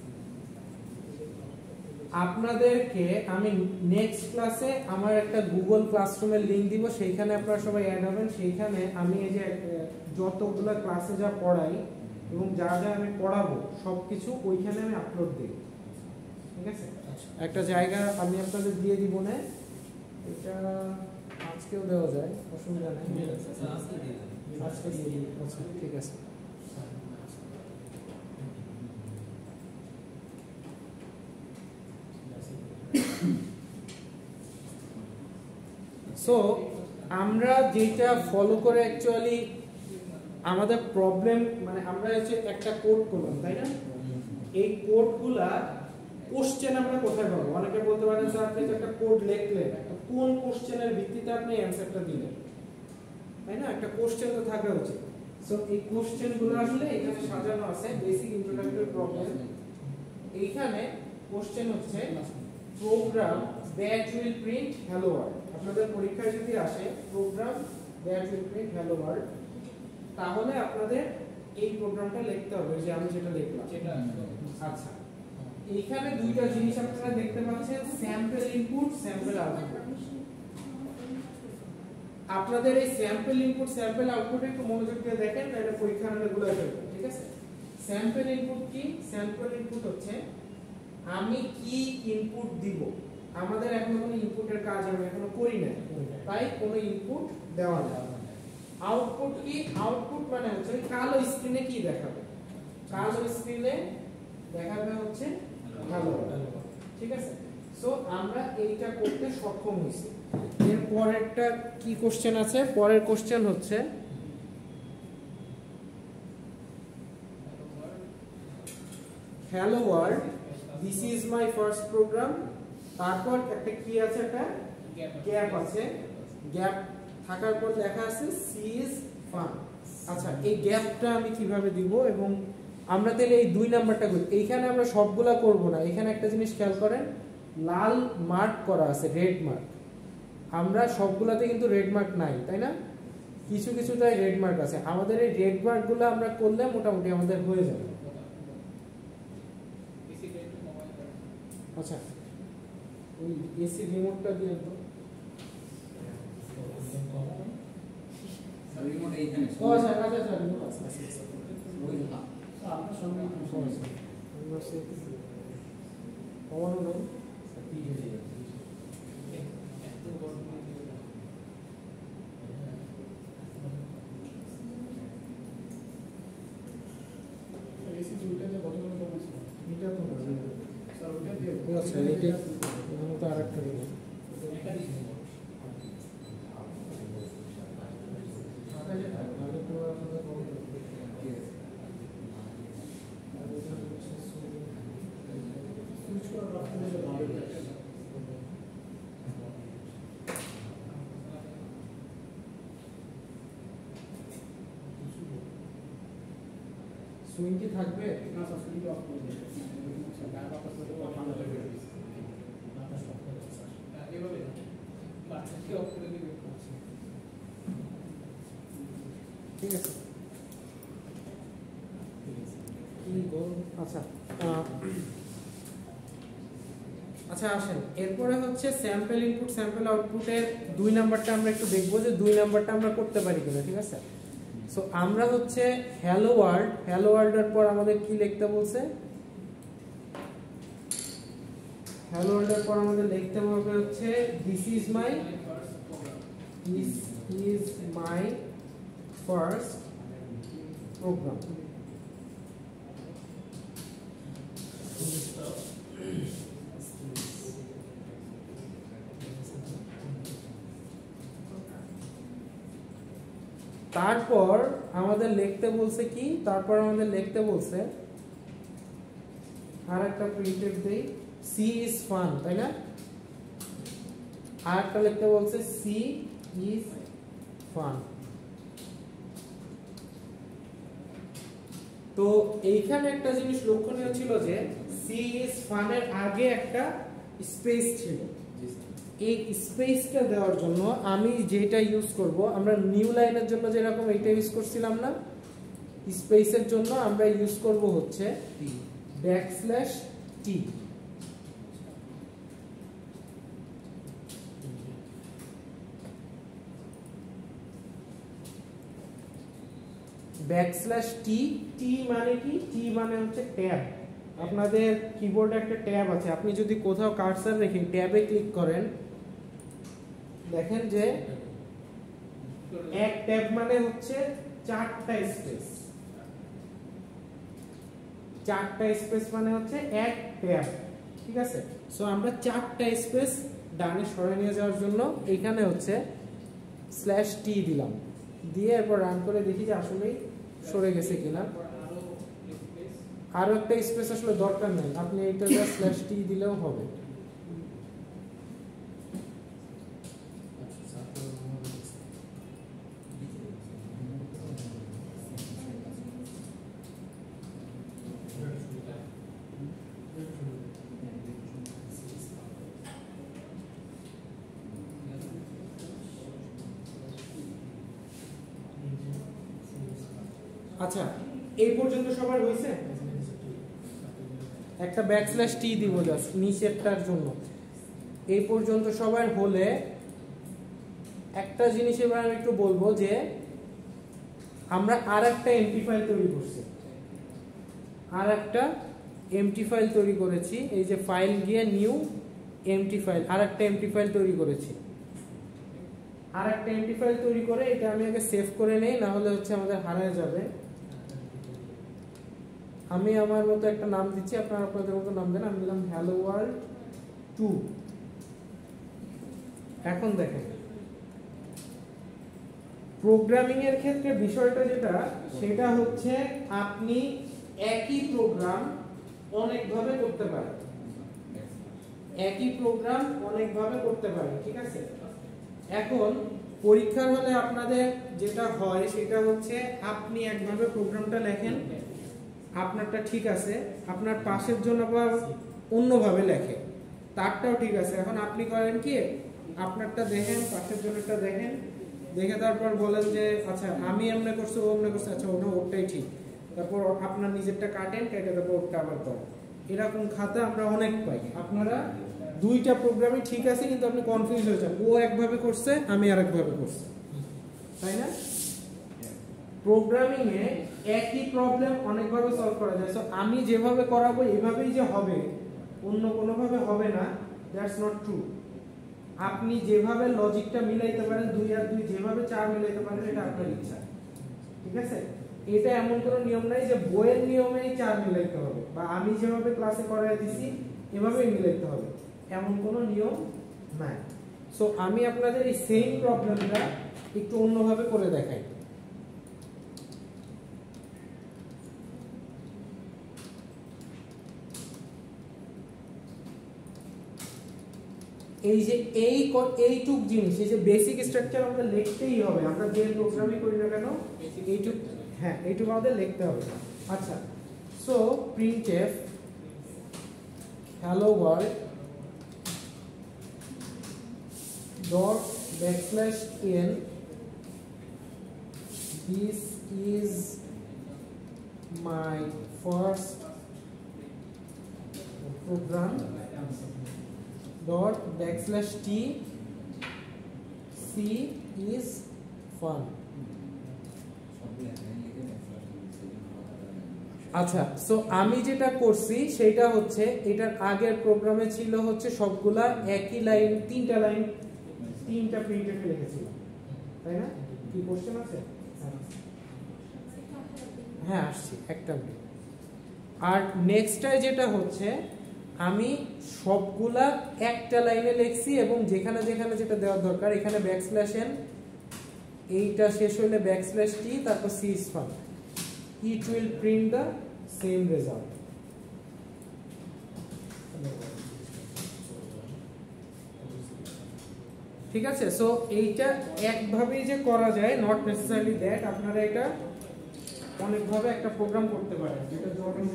আপনাদেরকে আমি নেক্সট ক্লাসে আমার একটা গুগল ক্লাসরুমের লিংক দিব, সেইখানে আপনারা সবাই অ্যাড হবেন। সেইখানে আমি এই যে যতগুলো ক্লাসে যা পড়াই এবং যা যা আমি পড়াবো সবকিছু ওইখানে আমি আপলোড দিই, ঠিক আছে? একটা জায়গা আমি আপনাদের দিয়ে দিব, না এটা আজকেও দেওয়া যায়, অসুবিধা নেই, আজকে দিয়ে দিই। আচ্ছা, ঠিক আছে। সো আমরা যেটা ফলো করে অ্যাকচুয়ালি আমাদের প্রবলেম, মানে আমরা হচ্ছে একটা কোড করলাম, তাই না? এই কোডগুলা কোশ্চেন আমরা কোথায় পাবো? অনেকে বলতে পারেন স্যার আপনি তো একটা কোড লিখলেন, কোন কোশ্চেনের ভিত্তিতে আপনি অ্যানসারটা দিলেন, তাই না? একটা কোশ্চেন তো থাকা উচিত। সো এই কোশ্চেনগুলো আসলে এখানে সাজানো আছে, বেসিক ইন্ট্রোডাক্টরি প্রবলেম। এইখানে কোশ্চেন হচ্ছে program that will print hello world. আপনাদের পরীক্ষায় যদি আসে program that will print hello world, তাহলে আপনাদের এই প্রোগ্রামটা লিখতে হবে যে আমি যেটা লিখলাম সেটা। আচ্ছা, এইখানে দুইটা জিনিস আপনারা দেখতে পাচ্ছেন, স্যাম্পল ইনপুট, স্যাম্পল আউটপুট। আপনাদের এই স্যাম্পল ইনপুট, স্যাম্পল আউটপুট একটু মনোযোগ দিয়ে দেখেন, তাহলে পরীক্ষা রেগুলার হবে, ঠিক আছে? স্যাম্পল ইনপুট কি? স্যাম্পল ইনপুট হচ্ছে আমি কি ইনপুট দিব। আমাদের এখনো কোনো ইনপুটের কাজ আমরা এখনো করি না, তাই কোনো ইনপুট দেওয়া যায় না। আউটপুট কি? আউটপুট মানে হচ্ছে কালো স্ক্রিনে কি দেখাবে? কালো স্ক্রিনে দেখাবে হচ্ছে হ্যালো, ঠিক আছে? সো আমরা এইটা করতে সক্ষম হইছি। এর পরেরটা কি কোশ্চেন আছে? পরের কোশ্চেন হচ্ছে hello world, this is my first program. তারপর একটা কি আছে, একটা গ্যাপ আছে, গ্যাপ থাকার পর লেখা আছে সি ইজ ফান। আচ্ছা, এই গ্যাপটা আমি কিভাবে দিব? এবং আমরা তাহলে এই দুই নাম্বারটা করি। এইখানে আমরা সবগুলা করব না, এখানে একটা জিনিস খেয়াল করেন, লাল মার্ক করা আছে, রেড মার্ক। আমরা সবগুলাতে কিন্তু রেড মার্ক নাই, তাই না? কিছু কিছুটাই রেড মার্ক আছে। আমাদের এই রেড মার্কগুলো আমরা করলে মোটামুটি আমাদের হয়ে যাবে। আচ্ছা, ওই এসি রিমোটটা দিয়ে তো রিমোট এইখানে। ও আচ্ছা আচ্ছা আচ্ছা রিমোট আছে, ওই আপনার সঙ্গে সমস্যা আমরা সে কমানো নেই এসি দুইটাতে কতগুলো কমাচ্ছে? এটা তো স্যার ওটা দিয়ে আচ্ছা, এইটা এখানে তো আরেকটা রিমোট, এটা দিয়ে সুইং কি থাকবে? না স্যার, সুইং অফ করে দিন। স্যার গায়ে বাতাস করে তো ঠান্ডা লেগে যাবে। বাতাস অফ করে দিন স্যার। এভাবে বাতাস কি অফ করে দিবেন? ঠিক আছে। কি গো? আচ্ছা আচ্ছা আসেন, এরপরে হচ্ছে স্যাম্পল ইনপুট, স্যাম্পল আউটপুটের দুই নাম্বারটা আমরা একটু দেখবো যে দুই নাম্বারটা আমরা করতে পারি কিনা, ঠিক আছে? সো আমরা হচ্ছে হ্যালো ওয়ার্ল্ড, হ্যালো ওয়ার্ল্ডের পর আমাদের কি লিখতে বলছে? হ্যালো ওয়ার্ল্ডের পর আমাদের লিখতে হবে হচ্ছে this is my this is my first program. তারপর আমাদের লিখতে বলছে কি, তারপর আমাদের লিখতে বলছে আর একটা প্রিন্টেড দেই সি ইজ ফান, তাই না? আর একটা লিখতে বলছে সি ইজ ফান। তো এইখানে একটা জিনিস লক্ষণীয় ছিল যে সি ইজ ফানের আগে একটা স্পেস ছিল। এই স্পেসটা দেওয়ার জন্য আমি যেটা ইউজ করব, আমরা নিউ লাইনের জন্য যেরকম এটা ইউজ করছিলাম না, স্পেসের জন্য আমরা ইউজ করব হচ্ছে ব্যাকস্ল্যাশ টি। ব্যাকস্ল্যাশ টি, টি মানে কি? টি মানে হচ্ছে ট্যাব। আপনাদের কিবোর্ডে একটা ট্যাব আছে, আপনি যদি কোথাও কার্সার রেখে ট্যাবে ক্লিক করেন, দেখেন যে এক ট্যাব মানে হচ্ছে চারটা স্পেস। চারটা স্পেস মানে হচ্ছে এক ট্যাব, ঠিক আছে? সো আমরা চারটা স্পেস ডানে সরে নিয়ে যাওয়ার জন্য এখানে হচ্ছে স্ল্যাশ টি দিলাম, দিয়ে এরপর রান করে দেখি যে আসলেই সরে গেছে কিনা। আরো একটা স্পেস আসলে দরকার নেই, আপনি এটা স্ল্যাশ টি দিলেও হবে। আচ্ছা, এই পর্যন্ত সবার হয়েছে? একটা ব্যাকস্ল্যাশ টি দিব জাস্ট নিচেরটার জন্য। এই পর্যন্ত সবার হলে একটা জিনিস এবার আমি একটু বলবো যে আমরা আর একটা এমটি ফাইল তৈরি করছি, আর একটা এমটি ফাইল তৈরি করেছি। এই যে ফাইল গিয়ে নিউ এমটি ফাইল, আর একটা এমটি ফাইল তৈরি করেছি। আর একটা এমটি ফাইল তৈরি করে এটা আমি আগে সেভ করে নেই, না হলে হচ্ছে আমাদের হারিয়ে যাবে। আমি আমার মতো একটা নাম দিচ্ছি, আপনারা আপনাদের মতো নাম দেন। আমি দিলাম হ্যালো ওয়ার্ল্ড টু। এখন দেখেন প্রোগ্রামিং এর ক্ষেত্রে বিষয়টা যেটা, সেটা হচ্ছে আপনি একই প্রোগ্রাম অনেকভাবে করতে পারেন। একই প্রোগ্রাম অনেকভাবে করতে পারেন, ঠিক আছে? এখন পরীক্ষার হলে আপনাদের যেটা হয় সেটা হচ্ছে আপনি একভাবে প্রোগ্রামটা লেখেন, আপনারটা ঠিক আছে, আপনার পাশের জন আবার অন্যভাবে লেখে, তারটাও ঠিক আছে। এখন আপনি করেন কি, আপনারটা দেখেন, পাশের জনেরটা দেখেন, দেখে তারপর বলেন যে আচ্ছা আমি এমনি করছি, ও এমনি করছে, আচ্ছা ওটা ওরটাই ঠিক। তারপর আপনার নিজেরটা কাটেন, কেটে তারপর ওরটা আবার করেন। এরকম খাতা আমরা অনেক পাই। আপনারা দুইটা প্রোগ্রামই ঠিক আছে, কিন্তু আপনি কনফিউজ হয়ে যান, ও একভাবে করছে, আমি আরেকভাবে করছি, তাই না? প্রোগ্রামিং এ একই প্রবলেম অনেকভাবে সলভ করা যায়। সো আমি যেভাবে করাবো এভাবেই যে হবে, অন্য কোনোভাবে হবে না, দ্যাটস নট ট্রু। আপনি যেভাবে লজিকটা মিলাইতে পারেন, দুই আর দুই যেভাবে চার মিলাইতে পারেন, এটা আপনার ইচ্ছা, ঠিক আছে? এটা এমন কোনো নিয়ম নাই যে বইয়ের নিয়মেই চার মিলাইতে হবে, বা আমি যেভাবে ক্লাসে করাই দিছি এভাবেই মিলাইতে হবে, এমন কোনো নিয়ম নাই। সো আমি আপনাদের এই সেম প্রবলেমটা একটু অন্যভাবে করে দেখাই। এই যে এই এইটুক জিনিস, এই যে বেসিক স্ট্রাকচার আমাদের লিখতেই হবে, আমরা যে প্রোগ্রামিং করি না কেন এইটুক, হ্যাঁ এইটুক আমাদের লিখতে হবে। আচ্ছা, so printf hello world dot backslash N, this is my first program dot backslash t, c is fun. আচ্ছা, সো আমি যেটা করছি সেটা হচ্ছে এটার আগের প্রোগ্রামে ছিল হচ্ছে সবগুলা একই লাইন, তিনটা লাইন তিনটা প্রিন্টএফে লিখেছিলাম, তাই না? কি কোশ্চেন আছে? হ্যাঁ আসছি, একটা মিনিট। আর নেক্সটটাই যেটা হচ্ছে আমি সবগুলা একটা লাইনে লিখছি এবং যেখানে যেখানে যেটা দেওয়ার দরকার এখানে ব্যাকস্ল্যাশ এন, এইটা শেষ হলে ব্যাকস্ল্যাশ টি, তারপর C is fine, it will print the same result. ঠিক আছে, সো এইটা একভাবেই যে করা যায়, নট নেসেসারিলি দ্যাট আপনারা এটা অনেকভাবে একটা প্রোগ্রাম করতে পারেন, যেটা জর্ডান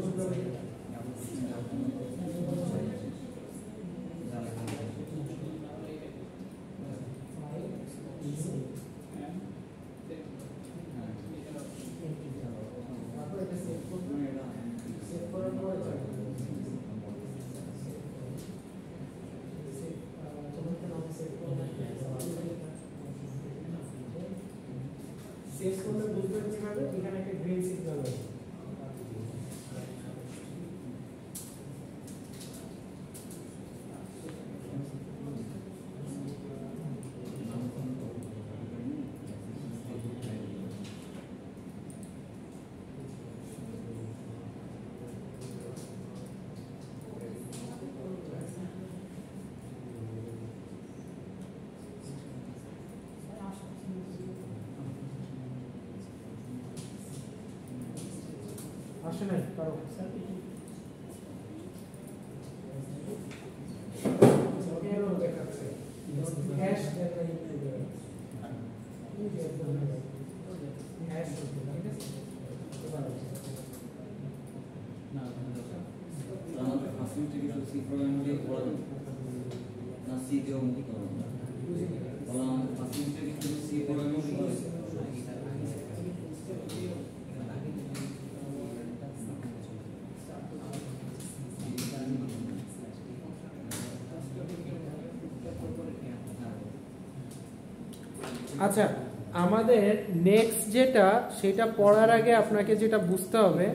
শেষ করলে বুঝতে কিভাবে এখানে একটা গ্রিন সিগন্যাল আছে। আসে নাই কারো এরো দেখাচ্ছে হ্যাশ হ্যাশ আমাদের ফার্স্ট থেকে সি প্রোগ্রাম দিয়ে পড়া না সি দিও মুক্তি করো বলা আমাদের ফার্স্ট থেকে সি প্রোগ্রাম দিয়ে আচ্ছা, আমাদের নেক্সট যেটা সেটা পড়ার আগে আপনাকে যেটা বুঝতে হবে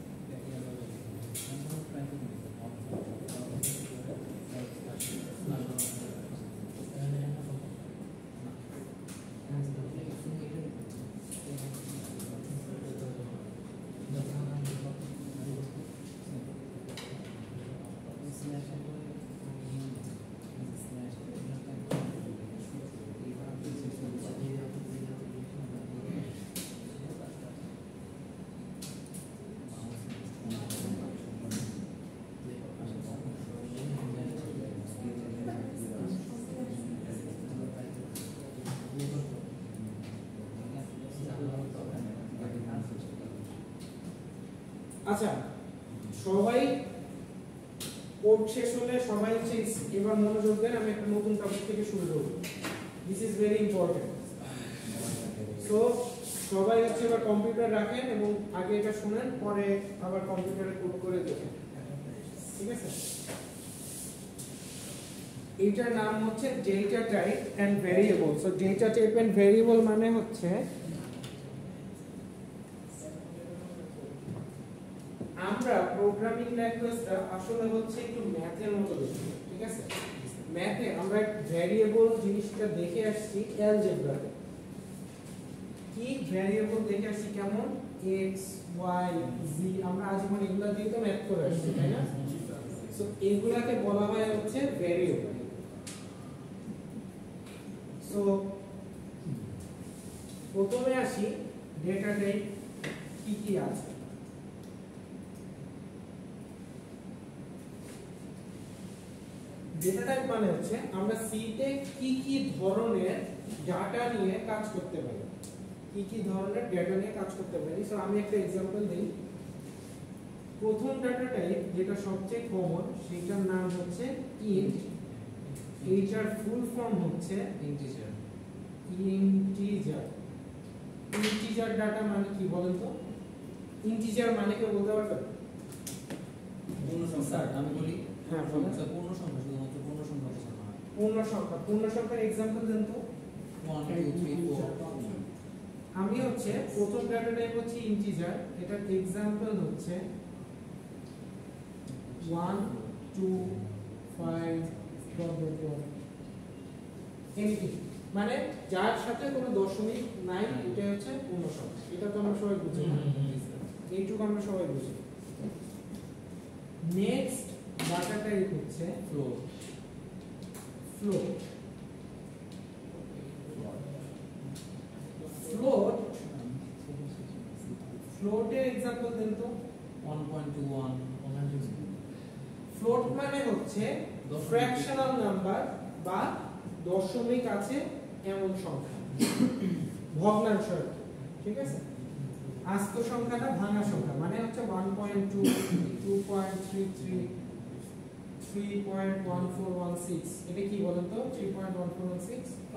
আচ্ছা, সবাই কোড শেষ হলে সবাই হচ্ছে এবার মনোযোগ দেন, আমি একটা নতুন টপিক থেকে শুরু করব। This is very important. So সবাই হচ্ছে এবার কম্পিউটার রাখেন এবং আগে এটা শুনেন, পরে আবার কম্পিউটারে কোড করে দেখেন, ঠিক আছে? এটার নাম হচ্ছে data type and variable. So data type and variable মানে হচ্ছে আমরা প্রোগ্রামিং ল্যাঙ্গুয়েজটা আসলে হচ্ছে একটু ম্যাথের মতো দেখি, ঠিক আছে? ম্যাথে আমরা ভেরিয়েবল জিনিসটা দেখে আসছি অ্যালজেব্রাতে। কি ভেরিয়েবল দেখে আসছি কেমন? এক্স ওয়াই জি, আমরা আজীবন এগুলা দিয়ে তো ম্যাথ করে আসছি, তাই না? সো এগুলাকে বলা হয় হচ্ছে ভেরিয়েবল। সো প্রথমে আসি ডেটা টাইপ কি কি আছে। ডেটা টাইপ মানে হচ্ছে আমরা সি তে কি কি ধরনের ডাটা নিয়ে কাজ করতে পারি, কি কি ধরনের ডাটা নিয়ে কাজ করতে পারি। সো আমি একটা एग्जांपल দেই। প্রথম ডাটা টাইপ যেটা সবচেয়ে কমন সেটার নাম হচ্ছে ইন্ট। এইটার ফুল ফর্ম হচ্ছে ইন্টিজার। ইন্টিজার। ইন্টিজার ডাটা মানে কি বলেন তো? ইন্টিজার মানে কি বলতে পারবেন? পূর্ণ সংখ্যা। আমি বলি হ্যাঁ বলেন। স্যার পূর্ণ সংখ্যা, শুধুমাত্র পূর্ণ সংখ্যা বোঝানো হয়। পূর্ণ সংখ্যা। পূর্ণ সংখ্যার एग्जांपल দেন তো। one two three four আমি হচ্ছে প্রথম ডাটা টাইপ হচ্ছে ইন্টিজার, এটার এক্সাম্পল হচ্ছে one two five dot dot dot anything, মানে যার সাথে কোনো দশমিক নাই এটা হচ্ছে পূর্ণ সংখ্যা। এটা তো আমরা সবাই বুঝি, এইটুকু আমরা সবাই বুঝি। নেক্সট ডাটা টাইপ হচ্ছে ফ্লোট ফ্লোট। ফ্লোট ফ্লোটের এক্সাম্পল দেন তো। one point two one float মানে হচ্ছে ফ্র্যাকশনাল নাম্বার বা দশমিক আছে এমন সংখ্যা, ভগ্নাংশ, ঠিক আছে। আস্ত সংখ্যাটা ভাঙা সংখ্যা, মানে হচ্ছে one point two, two point three three, three point one four one six, এটা কি বলেন তো? three point one four one six,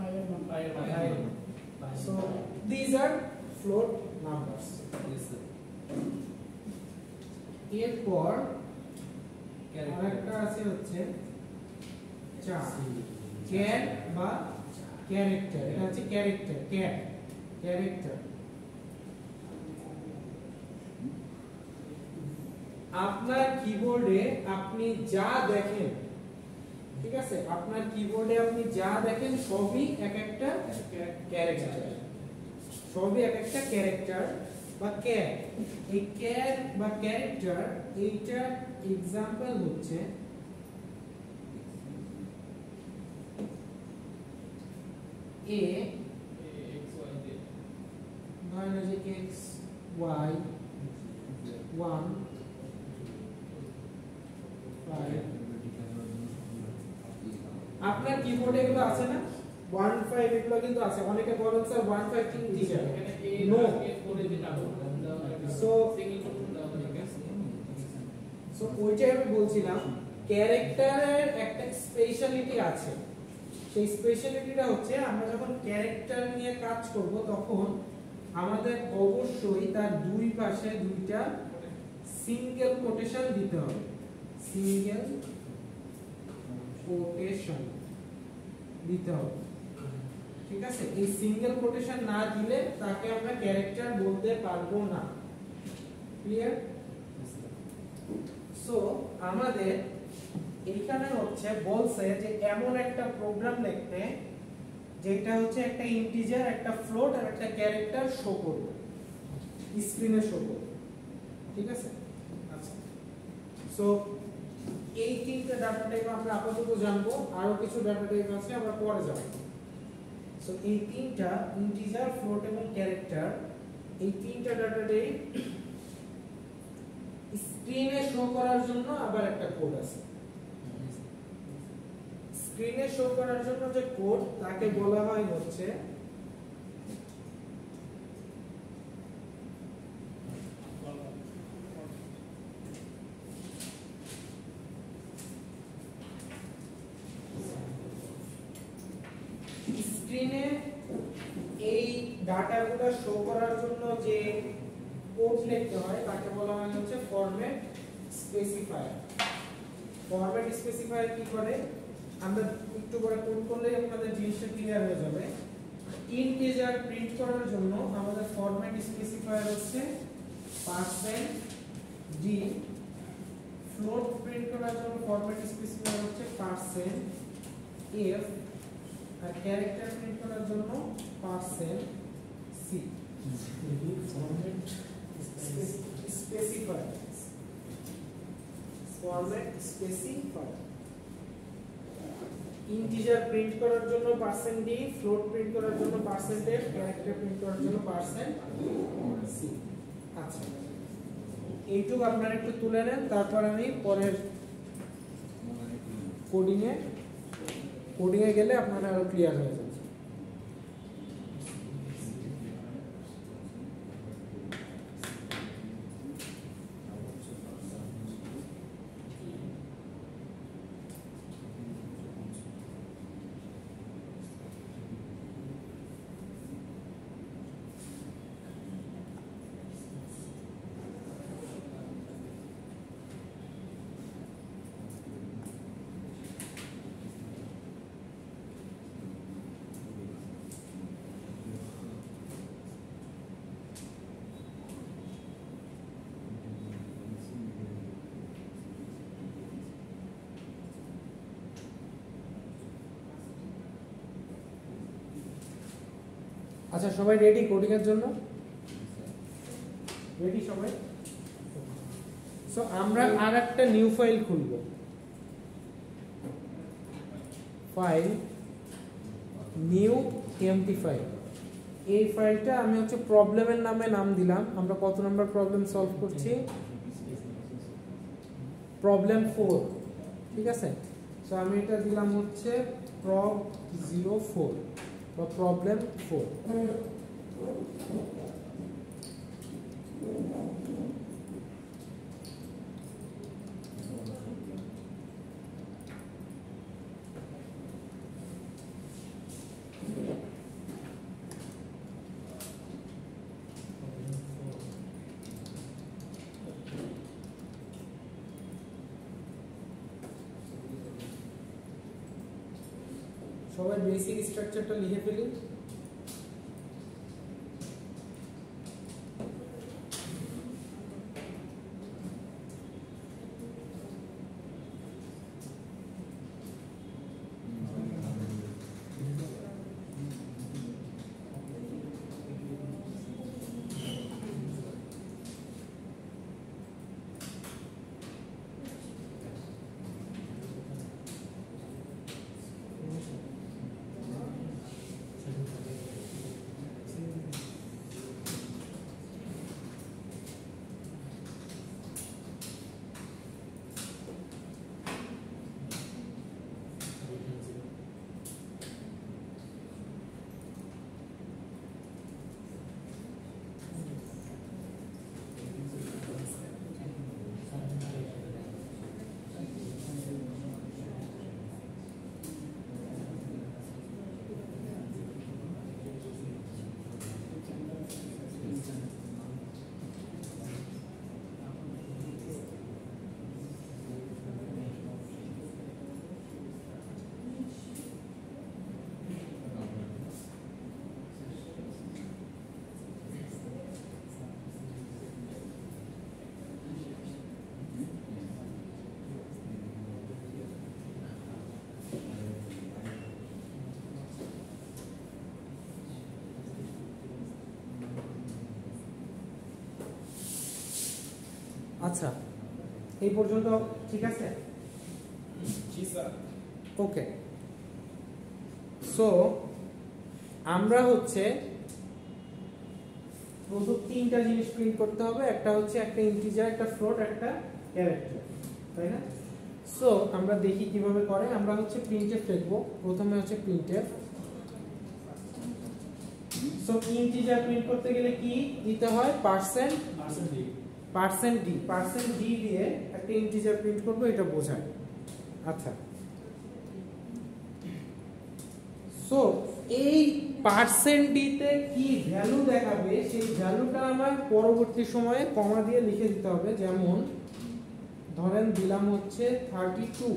so these are float numbers. এরপর আরেকটা আছে হচ্ছে চার, ক্যার বা ক্যারেক্টার। এটা হচ্ছে ক্যারেক্টার, ক্যার ক্যারেক্টার। আপনার কিবোর্ডে আপনি যা দেখেন, ঠিক আছে, আপনার কিবোর্ডে আপনি যা দেখেন সবই এক একটা ক্যারেক্টার, সবই এক একটা ক্যারেক্টার বা ক্যার। এই ক্যার বা ক্যারেক্টার এইটা এক্সাম্পল হচ্ছে এ ধরেন যে x y one five, আপনার কিবোর্ডে এগুলো আছে না one five, এগুলো কিন্তু আছে। অনেকে বলেন স্যার one five কি ইন্টিজার, নো। সো সো ওইটাই আমি বলছিলাম, ক্যারেক্টারের একটা স্পেশালিটি আছে। সেই স্পেশালিটিটা হচ্ছে আমরা যখন ক্যারেক্টার নিয়ে কাজ করব তখন আমাদের অবশ্যই তার দুই পাশে দুইটা সিঙ্গেল কোটেশন দিতে হবে, সিঙ্গেল কোটেশন দিতে হবে, ঠিক আছে। এই সিঙ্গেল কোটেশন না দিলে তাকে আমরা ক্যারেক্টার বলতে পারবো না। ক্লিয়ার? সো আমাদের এইখানে হচ্ছে বলছে যে এমন একটা প্রোগ্রাম লিখতে যেটা হচ্ছে একটা ইন্টিজার, একটা ফ্লোট আর একটা ক্যারেক্টার শো করবে, স্ক্রিনে শো করবে, ঠিক আছে। আচ্ছা, সো এই তিনটা ডাটা টাইপ আমরা আপাতত জানবো, আরো কিছু ডাটা টাইপ আছে আমরা পরে জানবো। সো এই তিনটা ইন্টিজার, ফ্লোট এবং ক্যারেক্টার, এই তিনটা ডাটা টাইপ স্ক্রিনে শো করার জন্য আবার একটা কোড আছে। স্ক্রিনে শো করার জন্য যে কোড তাকে বলা হয় হচ্ছে স্ক্রিনে এই ডাটাগুলো শো করার জন্য যে কোড লিখতে হয় তাকে বলা হয় হচ্ছে ফরম্যাট স্পেসিফায়ার। ফরম্যাট স্পেসিফায়ার কি করে আমরা একটু পরে কোড করলে আপনাদের জিনিসটা ক্লিয়ার হয়ে যাবে। ইন্টিজার প্রিন্ট করার জন্য আমাদের ফরম্যাট স্পেসিফায়ার হচ্ছে পার্সেন্ট ডি, ফ্লোট প্রিন্ট করার জন্য ফরম্যাট স্পেসিফায়ার হচ্ছে পার্সেন্ট এফ, আর ক্যারেক্টার প্রিন্ট করার জন্য percent C. Format specifier, format specifier. Integer print করার জন্য পার্সেন্ট ডি, ফ্লোট প্রিন্ট করার জন্য পার্সেন্ট এফ, ক্যারেক্টার প্রিন্ট করার জন্য পার্সেন্ট সি। আচ্ছা, এইটুকু আপনারা একটু তুলে নেন, তারপর আমি পরের কোডিং এ কোডিং এ গেলে আপনারা আরো ক্লিয়ার হয়ে যাবে। আচ্ছা সবাই রেডি কোডিং এর জন্য? রেডি সবাই? সো আমরা আর একটা নিউ ফাইল খুলব। File new empty file. এই ফাইলটা আমি হচ্ছে প্রবলেমের নামে নাম দিলাম। আমরা কত নম্বর প্রবলেম সলভ করছি? Problem four. ঠিক আছে, সো আমি এটা দিলাম হচ্ছে প্রব জিরো ফোর বা প্রবলেম ফোর। সবাই বেসিক স্ট্রাকচারটা লিখে ফেলি। আচ্ছা এই পর্যন্ত ঠিক আছে? জি স্যার। ওকে, সো আমরা হচ্ছে প্রথম তিনটা জিনিস প্রিন্ট করতে হবে। একটা হচ্ছে একটা ইন্টিজার, একটা ফ্লোট, একটা ক্যারেক্টার, তাই না? সো আমরা দেখি কিভাবে করে। আমরা হচ্ছে প্রিন্টএফ লিখবো। প্রথমে হচ্ছে প্রিন্টএফ। সো ইন্টিজার প্রিন্ট করতে গেলে কি দিতে হয়? Percent percent D percent D percent D দিয়ে একটা ইন্টিজার প্রিন্ট করব, এটা বোঝায়। আচ্ছা, সো এই পার্সেন্ট ডি তে কি ভ্যালু দেখাবে সেই ভ্যালুটা আমার পরবর্তী সময়ে কমা দিয়ে লিখে দিতে হবে। যেমন ধরেন দিলাম হচ্ছে থার্টি টু।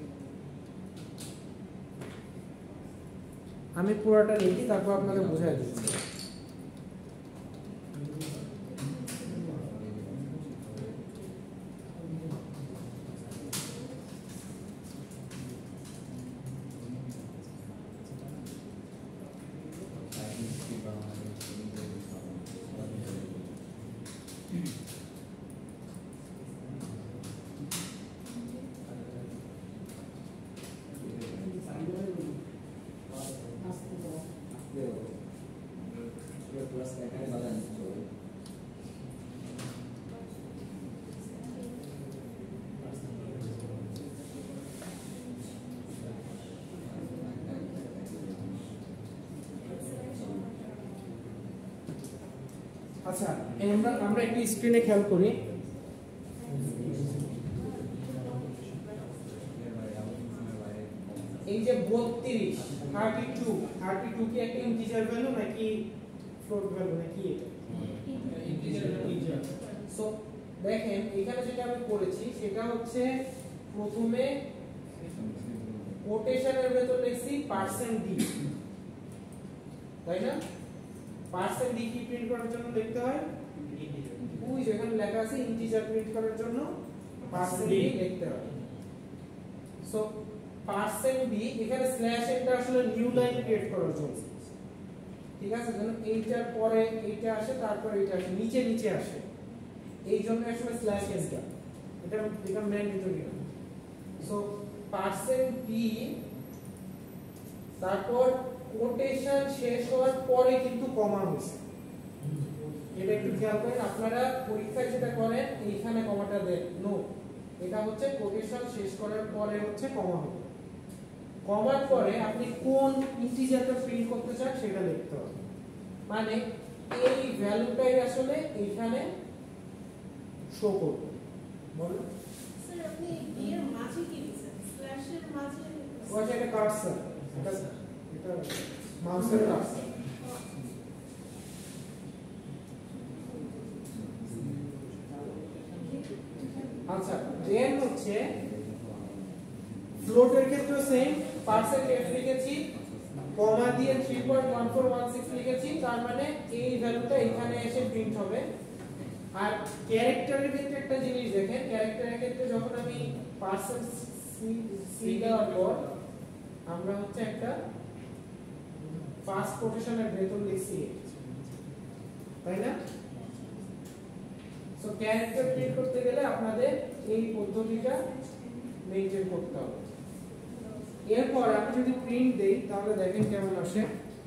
আমি পুরোটা লিখি, তারপর আপনাকে বোঝাই দিচ্ছি। আচ্ছা, আমরা আমরা একটু স্ক্রিনে খেয়াল করি। এই যে বত্রিশ, থার্টি টু, থার্টি টু কি একটা ইন্টিজার ভ্যালু নাকি ফ্লোট ভ্যালু নাকি? এটা ইন্টিজার। সো দেখেন এখানে যেটা আমি করেছি সেটা হচ্ছে প্রথমে কোটেশনের ভেতর লিখছি পার্সেন্ট ডি, তাই না? পার্সেন্ট ডি কি প্রিন্ট করার জন্য লিখতে হয়? ওই যেখানে লেখা আছে ইন্টিজার প্রিন্ট করার জন্য পার্সেন্ট ডি লিখতে হয়। সো পার্সেন্ট ডি এখানে স্ল্যাশ এটা আসলে নিউ লাইন ক্রিয়েট করার জন্য। ঠিক আছে, যেন এইটার পরে এইটা আসে, তারপরে এইটা আসে, নিচে নিচে আসে, এই জন্য আসলে স্ল্যাশ এসটা এটা এটা ম্যান্ডেটরি না। সো পার্সেন্ট বি, তারপর কোটেশন শেষ হওয়ার পরে কিন্তু কমা হয়েছে, এটা একটু খেয়াল করেন। আপনারা পরীক্ষায় যেটা করেন এইখানে কমাটা দেন, নো, এটা হচ্ছে কোটেশন শেষ করার পরে হচ্ছে কমা হবে। কমার পরে আপনি কোন ইন্টিজারটা প্রিন্ট করতে চান সেটা লিখতে হবে, মানে এই ভ্যালুটাই আসলে এইখানে শো করবে। বলুন স্যার আপনি বি এর মাঝে কি লিখছেন? স্ল্যাশের মাঝে ওই যে এটা কার্সর, এটা এটা মাউসের কার্সর। আচ্ছা, দেন হচ্ছে ফ্লোটের ক্ষেত্রে সেম, পার্সেন্ট এফ লিখেছি, কমা দিয়ে three point one four one six লিখেছি, তার মানে এই ভ্যালুটা এখানে এসে প্রিন্ট হবে। আর ক্যারেক্টারের ক্ষেত্রে একটা জিনিস দেখেন, ক্যারেক্টারের ক্ষেত্রে যখন আমি পার্সেন্ট সি দেওয়ার পর আমরা হচ্ছে একটা ফার্স্ট কোটেশনের ভেতর লিখছি, তাই না? সো ক্যারেক্টার প্রিন্ট করতে গেলে আপনাদের এই পদ্ধতিটা মেইনটেইন করতে হবে। এরপর আমি যদি প্রিন্ট দেই তাহলে দেখেন কেমন আসে।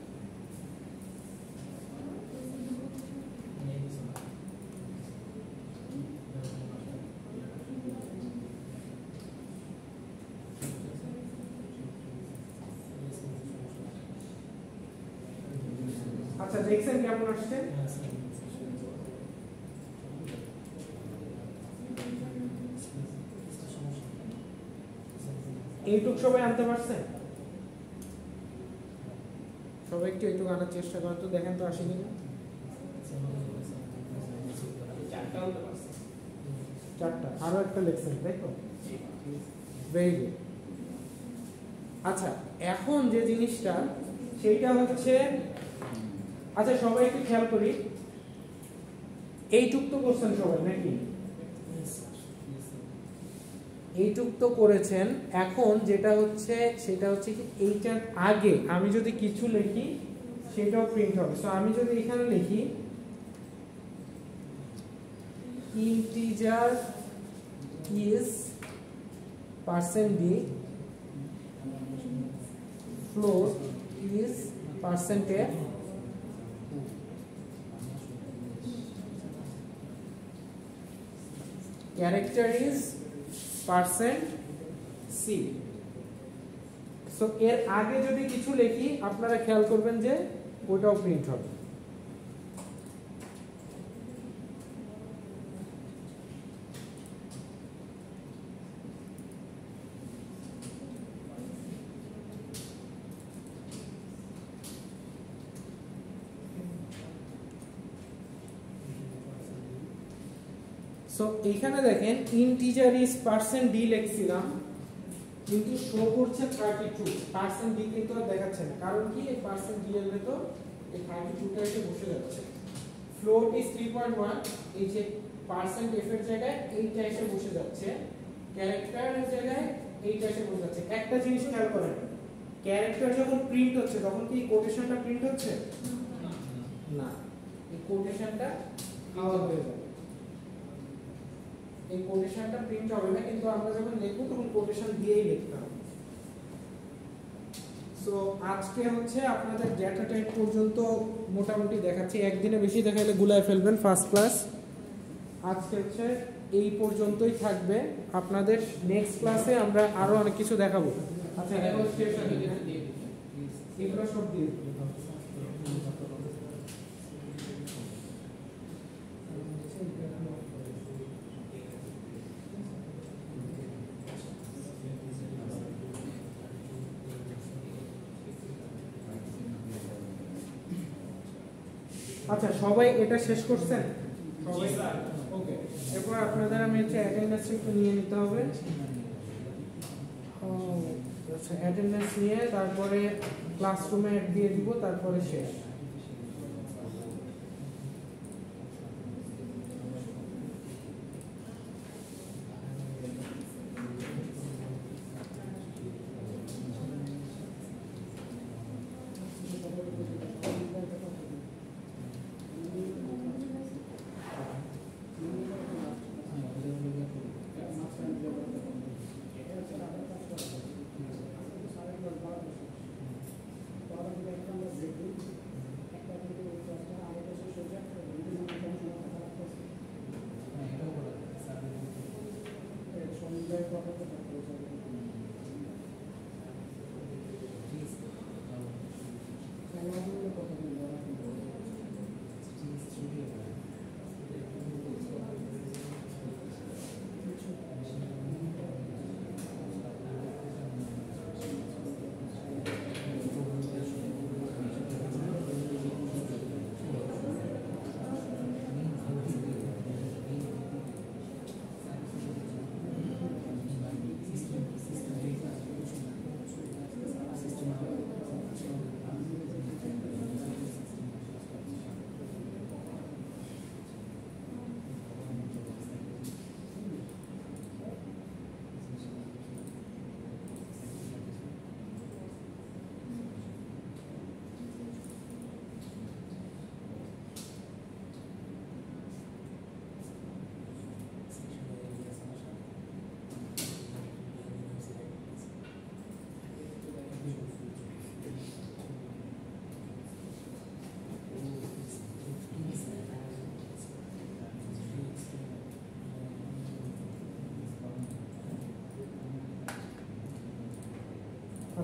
আচ্ছা, দেখছেন কেমন আসছে? এইটুক সবাই আনতে পারছেন? সবাই একটু এইটুক আনার চেষ্টা করেন তো, দেখেন তো আসে কিনা। চারটা, আরো একটা লিখছেন তাই তো? Very good. আচ্ছা, এখন যে জিনিসটা সেইটা হচ্ছে, আচ্ছা সবাই একটু খেয়াল করি, এইটুক তো করছেন সবাই নাকি? এইটুক তো করেছেন। এখন যেটা হচ্ছে সেটা হচ্ছে কি, এইটার আগে আমি যদি কিছু লিখি সেটাও প্রিন্ট হবে। সো আমি যদি এখানে লিখি integer is percent B, float is percent F, character is percent C. So এর আগে যদি কিছু লিখি আপনারা খেয়াল করবেন যে ওটাও প্রিন্ট হবে। সো এইখানে দেখেন ইন্টিজার ইজ পার্সেন্ট ডি লিখছিলাম, কিন্তু শো করছে থার্টি টু, পার্সেন্ট ডি কিন্তু আর দেখাচ্ছে না। কারণ কি, এই পার্সেন্ট ডি এর ভেতর এই থার্টি টু টা এসে বসে যাচ্ছে। Float is three point one, এই যে পার্সেন্ট এফ এর জায়গায় এইটা এসে বসে যাচ্ছে, ক্যারেক্টার এর জায়গায় এইটা এসে বসে যাচ্ছে। একটা জিনিস খেয়াল করেন, ক্যারেক্টার যখন প্রিন্ট হচ্ছে তখন কি কোটেশনটা প্রিন্ট হচ্ছে না, এই কোটেশনটা আলাদা হয়ে যাবে, এই কোটেশনটা প্রিন্ট হবে না। কিন্তু আমরা যখন লিখব তখন কোটেশন দিয়েই লিখতে হবে। সো আজকে হচ্ছে আপনাদের ডেটা টাইপ পর্যন্ত মোটামুটি দেখাচ্ছি, একদিনে বেশি দেখাইলে গুলায় ফেলবেন ফার্স্ট ক্লাস। আজকে হচ্ছে এই পর্যন্তই থাকবে, আপনাদের নেক্সট ক্লাসে আমরা আরো অনেক কিছু দেখাবো। আচ্ছা এখন শেষ হয়ে গেছে, এগুলো সব দিয়ে আচ্ছা সবাই এটা শেষ করছেন সবাই? ওকে, এরপর আপনাদের আমি হচ্ছে অ্যাটেন্ডেন্স একটু নিয়ে নিতে হবে। আচ্ছা অ্যাটেন্ডেন্স নিয়ে তারপরে ক্লাসরুমে অ্যাড দিয়ে দিব, তারপরে শেষ।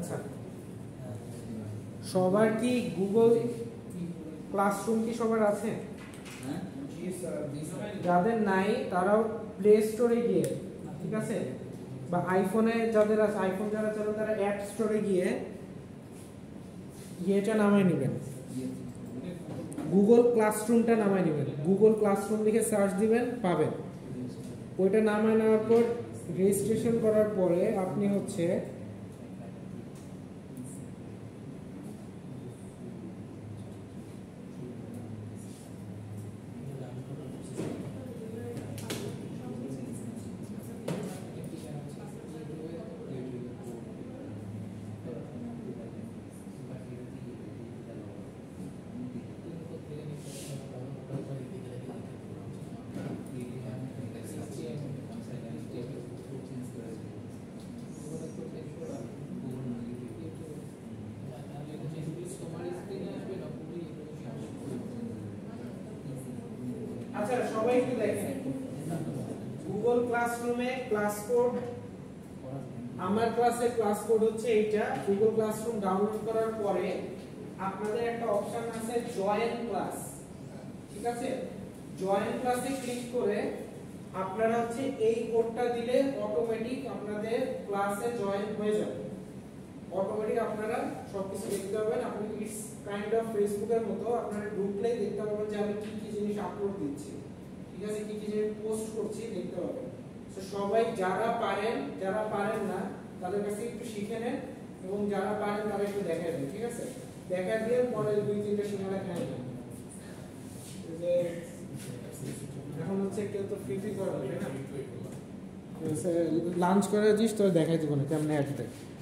আচ্ছা সবার কি গুগল ক্লাসরুম কি সবার আছে? হ্যাঁ জি স্যার যাদের নাই তারাও প্লে স্টোরে গিয়ে, ঠিক আছে, বা আইফোনে যাদের আছে, আইফোন যারা চালান তারা অ্যাপ স্টোরে গিয়ে ইয়েটা নামাই নেবেন, গুগল ক্লাসরুমটা নামাই নেবেন। গুগল ক্লাসরুম লিখে সার্চ দিবেন, পাবেন। ওইটা নামায় নেওয়ার পর রেজিস্ট্রেশন করার পরে আপনি হচ্ছে আচ্ছা সবাই একটু দেখেন গুগল ক্লাসরুমে ক্লাস কোড, আমার ক্লাসের ক্লাস কোড হচ্ছে এইটা। গুগল ক্লাসরুম ডাউনলোড করার পরে আপনাদের একটা অপশন আছে জয়েন ক্লাস, ঠিক আছে, জয়েন ক্লাসে ক্লিক করে আপনারা হচ্ছে এই কোডটা দিলে অটোমেটিক আপনাদের ক্লাসে জয়েন হয়ে যাবে। অটোমেটিক আপনারা সবকিছু দেখতে পাবেন। আপনি ইটস কাইন্ড অফ ফেসবুকের মতো, আপনারা ঢুকলেই দেখতে পাবেন যে আমি কি কি জিনিস আপলোড দিচ্ছি, ঠিক আছে, কি কি জিনিস পোস্ট করছি দেখতে পাবেন। তো সবাই যারা পারেন, যারা পারেন না তাদের কাছে একটু শিখে নেন, এবং যারা পারেন তারা একটু দেখা দেন, ঠিক আছে, দেখা দিয়ে পরে দুই তিনটা সিঙ্গারা খাই নেন। যে এখন হচ্ছে কেউ তো ফ্রি ফ্রি করা হবে না, লাঞ্চ করে দিস তো দেখাই দিব না কেমন অ্যাড দেয়।